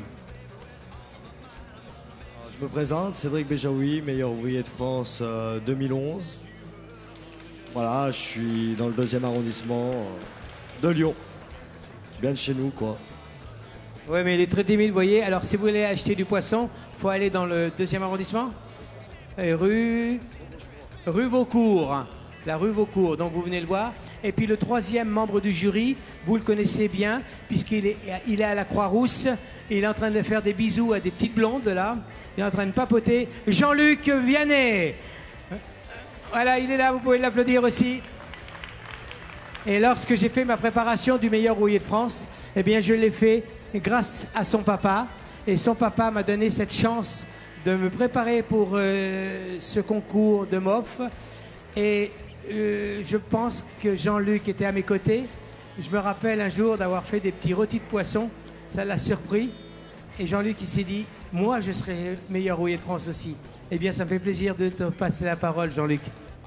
Je me présente, Cédric Béjaoui, meilleur ouvrier de France 2011. Voilà, je suis dans le 2e arrondissement de Lyon. Bien de chez nous, quoi. Oui, mais il est très timide, vous voyez. Alors, si vous voulez acheter du poisson, il faut aller dans le 2e arrondissement. Rue Vaucourt. La rue Vaucourt, donc vous venez le voir. Et puis le 3e membre du jury, vous le connaissez bien, puisqu'il est à la Croix-Rousse. Il est en train de faire des bisous à des petites blondes, là. Il est en train de papoter. Jean-Luc Vianney. Voilà, il est là, vous pouvez l'applaudir aussi. Et lorsque j'ai fait ma préparation du meilleur rouillé de France, eh bien, je l'ai fait grâce à son papa. Et son papa m'a donné cette chance de me préparer pour ce concours de MOF. Et je pense que Jean-Luc était à mes côtés. Je me rappelle un jour d'avoir fait des petits rôtis de poisson. Ça l'a surpris. Et Jean-Luc, il s'est dit, moi, je serai meilleur rouillé de France aussi. Eh bien, ça me fait plaisir de te passer la parole, Jean-Luc.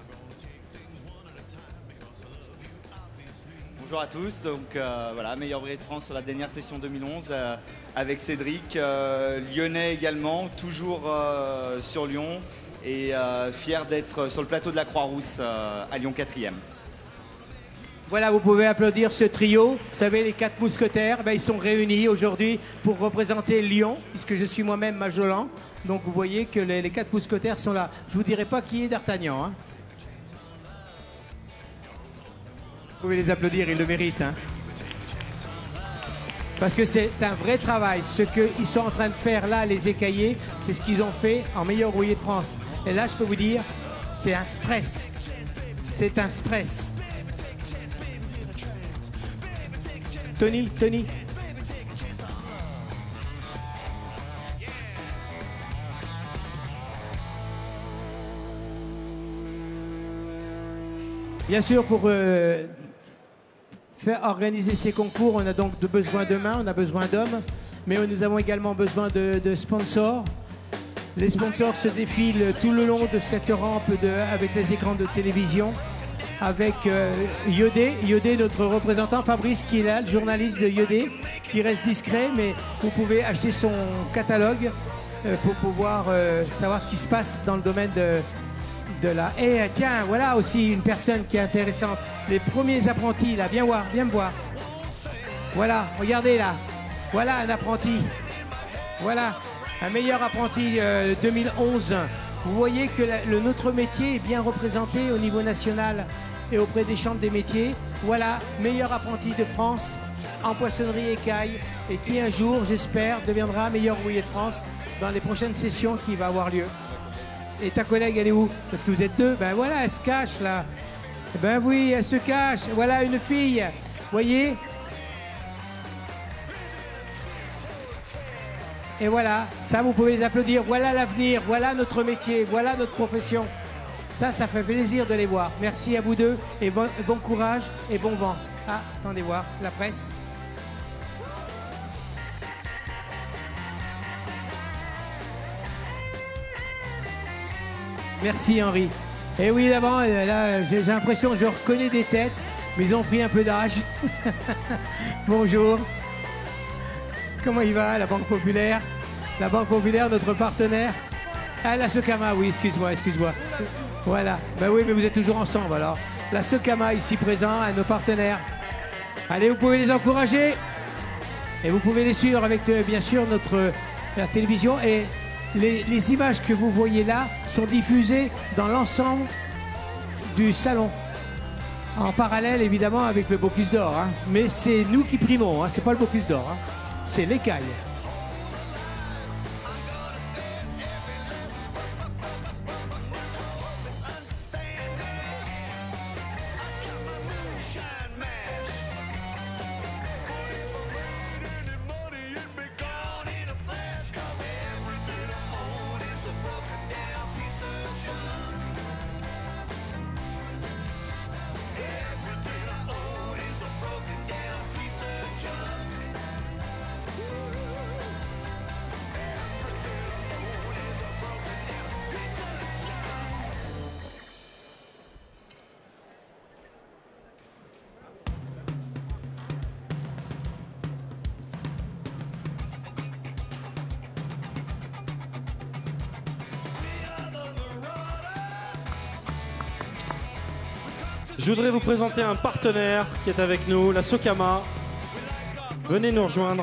Bonjour à tous, donc voilà, meilleur ouvrier de France sur la dernière session 2011 avec Cédric, lyonnais également, toujours sur Lyon et fier d'être sur le plateau de la Croix-Rousse à Lyon 4e. Voilà, vous pouvez applaudir ce trio. Vous savez, les 4 mousquetaires, ils sont réunis aujourd'hui pour représenter Lyon, puisque je suis moi-même majolan. Donc vous voyez que les 4 mousquetaires sont là. Je ne vous dirai pas qui est D'Artagnan. Hein. Vous pouvez les applaudir, ils le méritent. Hein. Parce que c'est un vrai travail. Ce qu'ils sont en train de faire là, les écaillés, c'est ce qu'ils ont fait en meilleur rouillé de France. Et là, je peux vous dire, c'est un stress. C'est un stress. Tony. Bien sûr, pour faire organiser ces concours, on a donc besoin de mains, on a besoin d'hommes, mais nous avons également besoin de sponsors. Les sponsors se défilent tout le long de cette rampe avec les écrans de télévision. Avec Yodé, notre représentant, Fabrice, qui est là, le journaliste de Yodé, qui reste discret, mais vous pouvez acheter son catalogue pour pouvoir savoir ce qui se passe dans le domaine de la... Et tiens, voilà aussi une personne qui est intéressante. Les premiers apprentis, là, viens me voir. Voilà, regardez là. Voilà un apprenti. Voilà, un meilleur apprenti 2011. Vous voyez que notre métier est bien représenté au niveau national et auprès des chambres des métiers. Voilà, meilleur apprenti de France en poissonnerie écaille et qui un jour, j'espère, deviendra meilleur rouillé de France dans les prochaines sessions qui va avoir lieu. Et ta collègue, elle est où? Parce que vous êtes 2. Ben voilà, elle se cache là. Ben oui, elle se cache. Voilà une fille. Voyez? Et voilà, ça vous pouvez les applaudir. Voilà l'avenir, voilà notre métier, voilà notre profession. Ça fait plaisir de les voir. Merci à vous 2 et bon courage et bon vent. Ah, attendez voir, la presse. Merci Henri. Et oui, là, j'ai l'impression que je reconnais des têtes, mais ils ont pris un peu d'âge. Bonjour. Comment il va, la Banque Populaire? La Banque Populaire, notre partenaire. Ah, la Socama, oui, excuse-moi. Voilà. Ben oui, mais vous êtes toujours ensemble, alors. La Socama, ici présent, à nos partenaires. Allez, vous pouvez les encourager. Et vous pouvez les suivre avec, bien sûr, la télévision. Et les images que vous voyez là sont diffusées dans l'ensemble du salon. En parallèle, évidemment, avec le Bocuse d'Or. Hein. Mais c'est nous qui primons, hein. C'est pas le Bocuse d'Or. Hein. C'est l'écaille. Je voudrais vous présenter un partenaire qui est avec nous, la Socama. Venez nous rejoindre.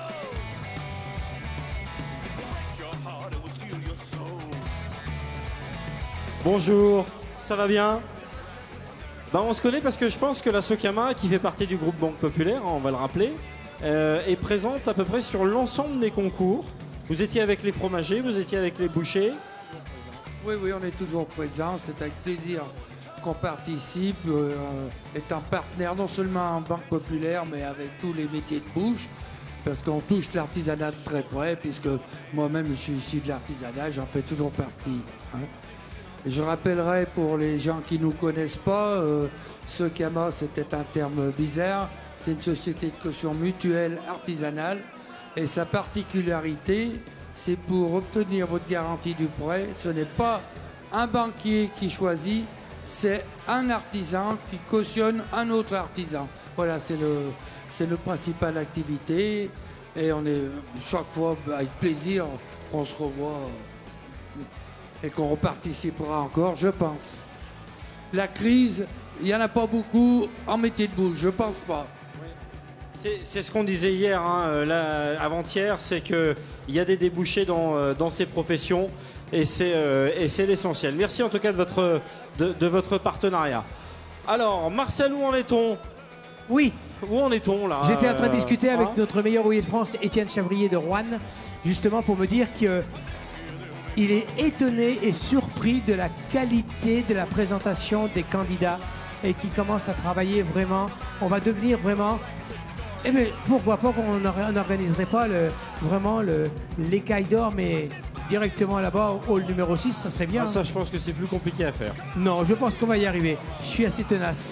Bonjour, ça va bien? On se connaît parce que je pense que la Socama, qui fait partie du groupe Banque Populaire, on va le rappeler, est présente à peu près sur l'ensemble des concours. Vous étiez avec les fromagers, vous étiez avec les bouchers. Oui, on est toujours présent. C'est avec plaisir qu'on participe, étant partenaire non seulement en Banque Populaire, mais avec tous les métiers de bouche, parce qu'on touche l'artisanat de très près, puisque moi-même je suis issu de l'artisanat, j'en fais toujours partie. Hein. Et je rappellerai pour les gens qui ne nous connaissent pas, Socama, c'est peut-être un terme bizarre, c'est une société de caution mutuelle artisanale, et sa particularité, c'est pour obtenir votre garantie du prêt, ce n'est pas un banquier qui choisit, c'est un artisan qui cautionne un autre artisan. Voilà, c'est notre principale activité. Et on est chaque fois avec plaisir qu'on se revoit et qu'on reparticipera encore, je pense. La crise, il n'y en a pas beaucoup en métier de bouche, je pense pas. C'est ce qu'on disait hier, hein, avant-hier, c'est qu'il y a des débouchés dans ces professions. Et c'est l'essentiel. Merci en tout cas de votre partenariat. Alors, Marcel, où en est-on? Oui. Où en est-on là? J'étais en train de discuter avec notre meilleur rouillé de France, Étienne Chavrier de Roanne, justement pour me dire qu'il est étonné et surpris de la qualité de la présentation des candidats et qu'il commence à travailler vraiment. On va devenir vraiment... Eh bien, pourquoi pas qu'on n'organiserait pas l'écaille d'or, mais... directement là-bas au hall numéro 6, ça serait bien. Ça, je pense que c'est plus compliqué à faire. Non, je pense qu'on va y arriver. Je suis assez tenace.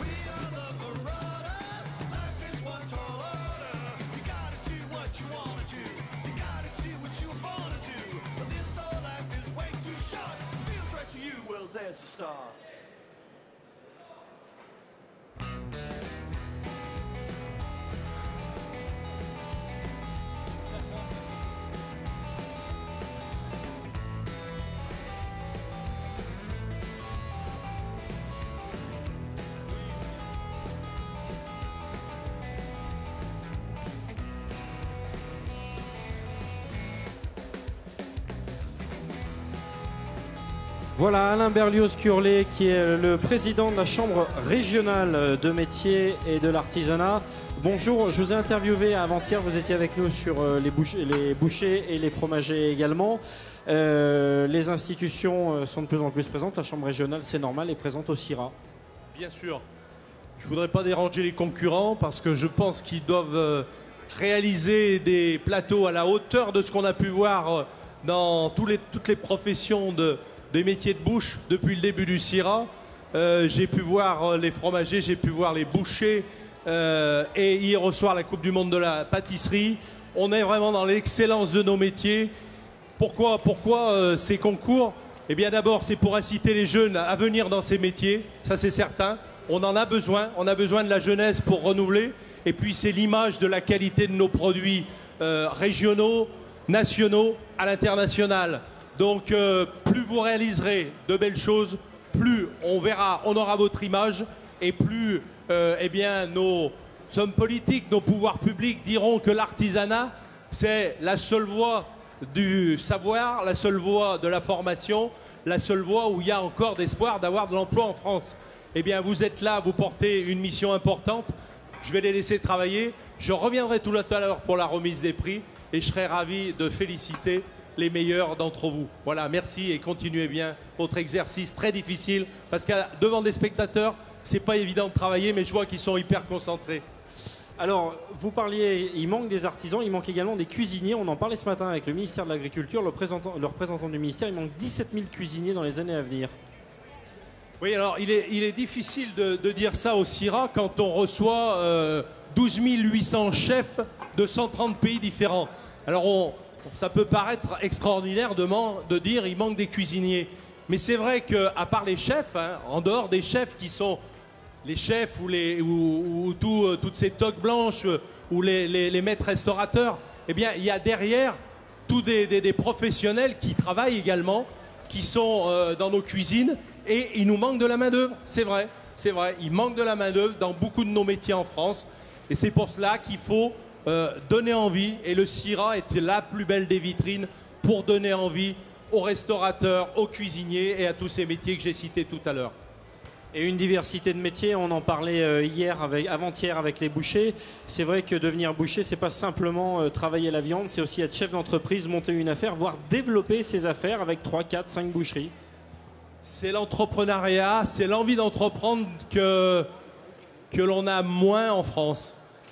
Voilà Alain Berlioz-Curlet qui est le président de la Chambre régionale de métiers et de l'artisanat. Bonjour, je vous ai interviewé avant-hier, vous étiez avec nous sur les bouchers et les fromagers également. Les institutions sont de plus en plus présentes, la Chambre régionale, c'est normal, est présente au CIRA. Bien sûr. Je ne voudrais pas déranger les concurrents parce que je pense qu'ils doivent réaliser des plateaux à la hauteur de ce qu'on a pu voir dans toutes les professions des métiers de bouche depuis le début du CIRA. J'ai pu voir les fromagers, j'ai pu voir les bouchers et hier au soir la Coupe du Monde de la pâtisserie. On est vraiment dans l'excellence de nos métiers. Pourquoi ces concours? Eh bien d'abord c'est pour inciter les jeunes à venir dans ces métiers, ça c'est certain. On en a besoin, on a besoin de la jeunesse pour renouveler. Et puis c'est l'image de la qualité de nos produits régionaux, nationaux, à l'international. Donc plus vous réaliserez de belles choses, plus on aura votre image et plus eh bien, nos hommes politiques, nos pouvoirs publics diront que l'artisanat, c'est la seule voie du savoir, la seule voie de la formation, la seule voie où il y a encore d'espoir d'avoir de l'emploi en France. eh bien vous êtes là, vous portez une mission importante. Je vais les laisser travailler. Je reviendrai tout à l'heure pour la remise des prix et je serai ravi de féliciter les meilleurs d'entre vous. Voilà, merci et continuez bien votre exercice très difficile parce que devant des spectateurs, c'est pas évident de travailler, mais je vois qu'ils sont hyper concentrés. Alors, vous parliez, il manque des artisans, il manque également des cuisiniers. On en parlait ce matin avec le ministère de l'Agriculture, le représentant du ministère. Il manque 17 000 cuisiniers dans les années à venir. Oui, alors il est difficile de dire ça au CIRA quand on reçoit 12 800 chefs de 130 pays différents. Alors ça peut paraître extraordinaire de dire il manque des cuisiniers. Mais c'est vrai qu'à part les chefs, hein, en dehors des chefs qui sont les chefs ou toutes ces toques blanches ou les maîtres restaurateurs, eh bien il y a derrière tous des professionnels qui travaillent également, qui sont dans nos cuisines. Et il nous manque de la main-d'œuvre, c'est vrai, il manque de la main-d'œuvre dans beaucoup de nos métiers en France. Et c'est pour cela qu'il faut donner envie. Et le CIRA est la plus belle des vitrines pour donner envie aux restaurateurs, aux cuisiniers et à tous ces métiers que j'ai cités tout à l'heure. Et une diversité de métiers, on en parlait avant-hier avec les bouchers. C'est vrai que devenir boucher, c'est pas simplement travailler la viande, c'est aussi être chef d'entreprise, monter une affaire, voire développer ses affaires avec 3, 4, 5 boucheries. C'est l'entrepreneuriat, c'est l'envie d'entreprendre que l'on a moins en France.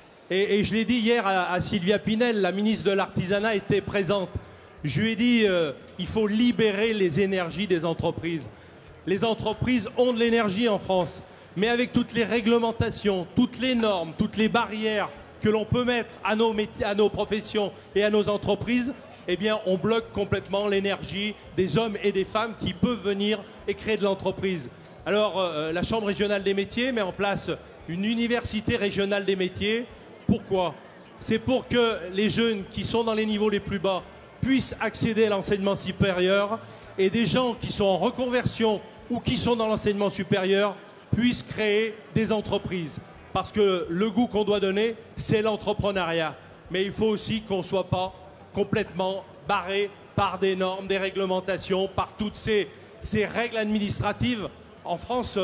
Et je l'ai dit hier à Sylvia Pinel, la ministre de l'Artisanat était présente. Je lui ai dit, il faut libérer les énergies des entreprises. Les entreprises ont de l'énergie en France, mais avec toutes les réglementations, toutes les normes, toutes les barrières que l'on peut mettre à nos professions et à nos entreprises, eh bien, on bloque complètement l'énergie des hommes et des femmes qui peuvent venir et créer de l'entreprise. Alors, la Chambre régionale des métiers met en place une université régionale des métiers. Pourquoi? C'est pour que les jeunes qui sont dans les niveaux les plus bas puissent accéder à l'enseignement supérieur et des gens qui sont en reconversion ou qui sont dans l'enseignement supérieur puissent créer des entreprises. Parce que le goût qu'on doit donner, c'est l'entrepreneuriat. Mais il faut aussi qu'on ne soit pas complètement barré par des normes, des réglementations, par toutes ces règles administratives. En France,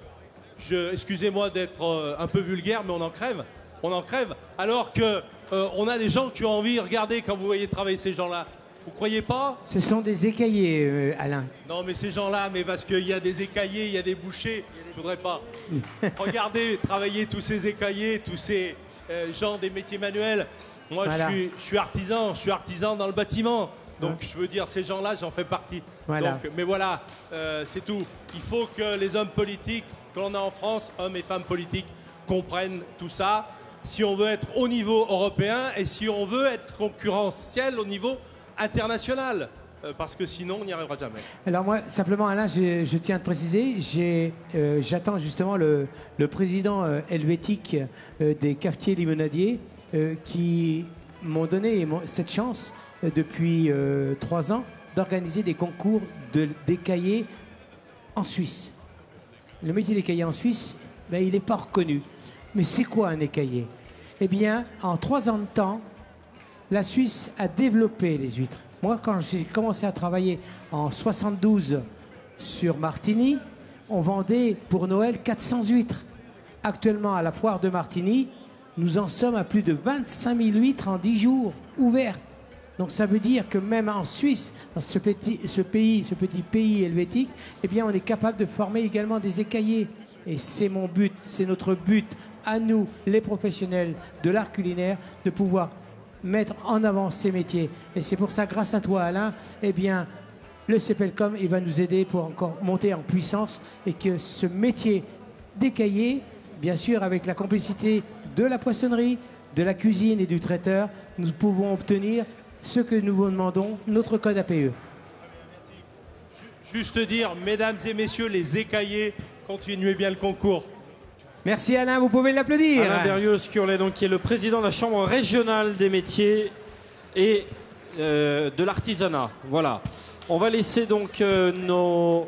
excusez-moi d'être un peu vulgaire, mais on en crève. On en crève. Alors qu'on a des gens qui ont envie, regardez quand vous voyez travailler ces gens-là. Vous croyez pas? Ce sont des écaillés, Alain. Non, mais ces gens-là, mais parce qu'il y a des écaillés, il y a des bouchers, je voudrais pas. Regardez travailler tous ces écaillés, tous ces gens des métiers manuels. Moi, voilà. je suis artisan dans le bâtiment. Donc, je veux dire, ces gens-là, j'en fais partie. Voilà. Donc, mais voilà, c'est tout. Il faut que les hommes politiques que l'on a en France, hommes et femmes politiques, comprennent tout ça. Si on veut être au niveau européen et si on veut être concurrentiel au niveau international. Parce que sinon, on n'y arrivera jamais. Alors moi, simplement, Alain, je tiens à te préciser, j'attends justement le président helvétique des cafetiers limonadiers qui m'ont donné cette chance depuis 3 ans d'organiser des concours d'écaillés en Suisse. Le métier d'écaillé en Suisse, ben, il n'est pas reconnu. Mais c'est quoi un écaillé? Eh bien, en 3 ans de temps, la Suisse a développé les huîtres. Moi, quand j'ai commencé à travailler en 72 sur Martigny, on vendait pour Noël 400 huîtres. Actuellement, à la foire de Martigny, nous en sommes à plus de 25 000 huîtres en 10 jours, ouvertes. Donc ça veut dire que même en Suisse, dans ce petit pays helvétique, eh bien, on est capable de former également des écaillés. Et c'est mon but, c'est notre but, à nous, les professionnels de l'art culinaire, de pouvoir mettre en avant ces métiers. Et c'est pour ça, grâce à toi, Alain, eh bien, le CEPELCOM, il va nous aider pour encore monter en puissance et que ce métier d'écaillé, bien sûr, avec la complicité de la poissonnerie, de la cuisine et du traiteur, nous pouvons obtenir ce que nous vous demandons, notre code APE. Juste dire, mesdames et messieurs les écaillés, continuez bien le concours. Merci Alain, vous pouvez l'applaudir. Alain Berrios-Curlet, donc, qui est le président de la Chambre régionale des métiers et de l'artisanat. Voilà. On va laisser donc nos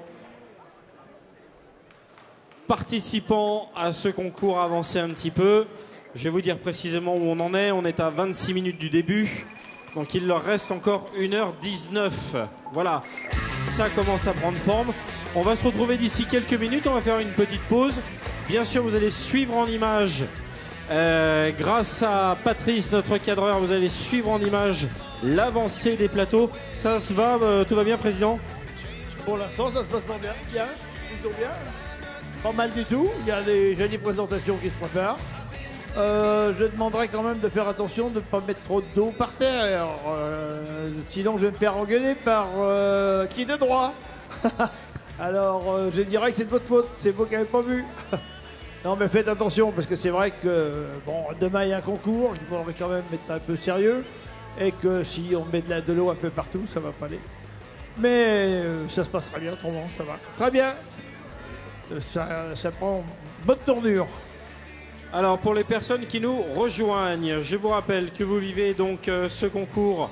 participants à ce concours avancer un petit peu. Je vais vous dire précisément où on en est. On est à 26 minutes du début. Donc il leur reste encore 1h19. Voilà, ça commence à prendre forme. On va se retrouver d'ici quelques minutes. On va faire une petite pause. Bien sûr, vous allez suivre en images, grâce à Patrice, notre cadreur, vous allez suivre en images l'avancée des plateaux. Ça se va, tout va bien, Président? Pour l'instant, ça se passe pas bien. Bien, plutôt bien. Pas mal du tout. Il y a des jolies présentations qui se préparent. Je demanderai quand même de faire attention de ne pas mettre trop d'eau par terre. Sinon, je vais me faire engueuler par qui de droit. Alors, je dirais que c'est de votre faute. C'est vous qui n'avez pas vu. Non, mais faites attention parce que c'est vrai que bon, demain il y a un concours. Il faudrait quand même être un peu sérieux. Et que si on met de l'eau un peu partout, ça va pas aller. Mais ça se passera bien, autrement, ça va. Très bien. Ça prend une bonne tournure. Alors, pour les personnes qui nous rejoignent, je vous rappelle que vous vivez donc ce concours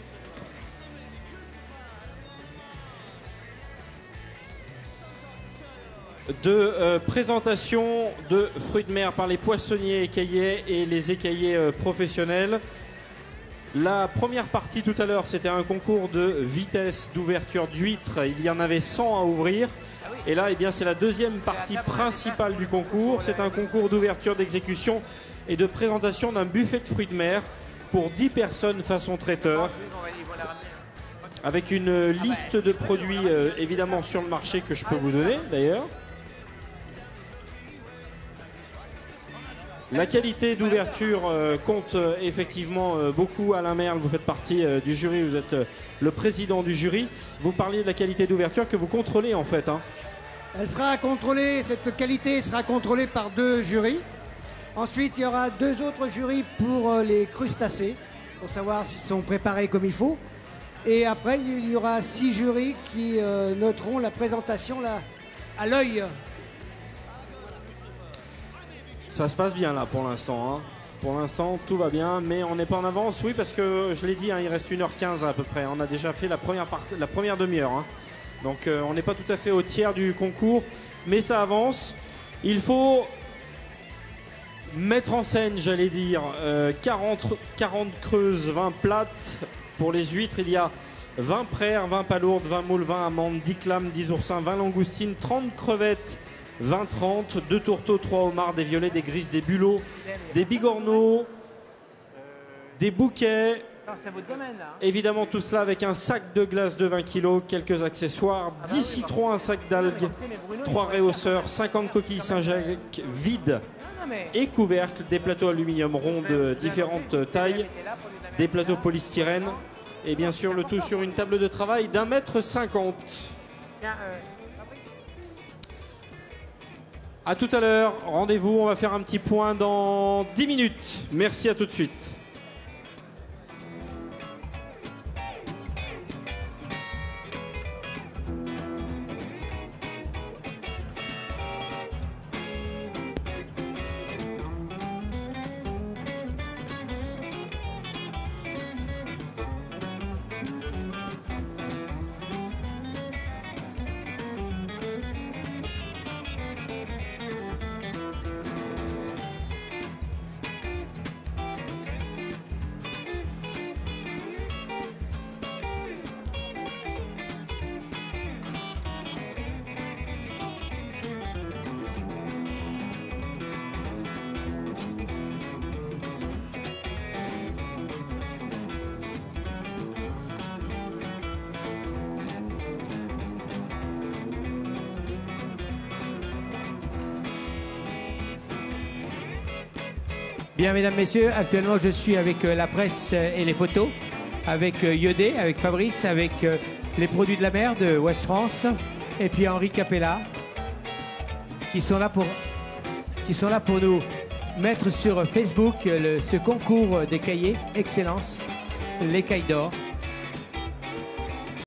de présentation de fruits de mer par les poissonniers écaillés et les écaillés professionnels. La première partie tout à l'heure, c'était un concours de vitesse d'ouverture d'huîtres. Il y en avait 100 à ouvrir. Et là, eh bien, c'est la deuxième partie principale du concours. C'est un concours d'ouverture, d'exécution et de présentation d'un buffet de fruits de mer pour 10 personnes façon traiteur. Avec une liste de produits évidemment sur le marché que je peux vous donner d'ailleurs. La qualité d'ouverture compte effectivement beaucoup. Alain Merle, vous faites partie du jury, vous êtes le président du jury. Vous parliez de la qualité d'ouverture que vous contrôlez en fait. Hein. Elle sera contrôlée, cette qualité sera contrôlée par 2 jurys. Ensuite, il y aura 2 autres jurys pour les crustacés, pour savoir s'ils sont préparés comme il faut. Et après, il y aura 6 jurys qui noteront la présentation là, à l'œil. Ça se passe bien là pour l'instant. Hein. Pour l'instant, tout va bien, mais on n'est pas en avance. Oui, parce que je l'ai dit, hein, il reste 1h15 à peu près. On a déjà fait la première demi-heure. Hein. Donc on n'est pas tout à fait au tiers du concours, mais ça avance. Il faut mettre en scène, j'allais dire, 40 creuses, 20 plates. Pour les huîtres, il y a 20 praires, 20 palourdes, 20 moules, 20 amandes, 10 clames, 10 oursins, 20 langoustines, 30 crevettes, 20-30, 2 tourteaux, 3 homards, des violets, des grises, des bulots, des bigorneaux, des bouquets. Évidemment tout cela avec un sac de glace de 20 kg, quelques accessoires, 10 citrons, un sac d'algues, 3 réhausseurs, 50 coquilles Saint-Jacques vides et couvercles, des plateaux aluminium ronds de différentes tailles, des plateaux polystyrène et bien sûr le tout sur une table de travail d'1,50 m. A tout à l'heure, rendez-vous, on va faire un petit point dans 10 minutes. Merci, à tout de suite. Bien, mesdames, messieurs, actuellement je suis avec la presse et les photos, avec Iodé, avec Fabrice, avec les produits de la mer de Ouest France, et puis Henri Capella, qui sont là pour nous mettre sur Facebook ce concours des cahiers Excellence, l'écaille d'or.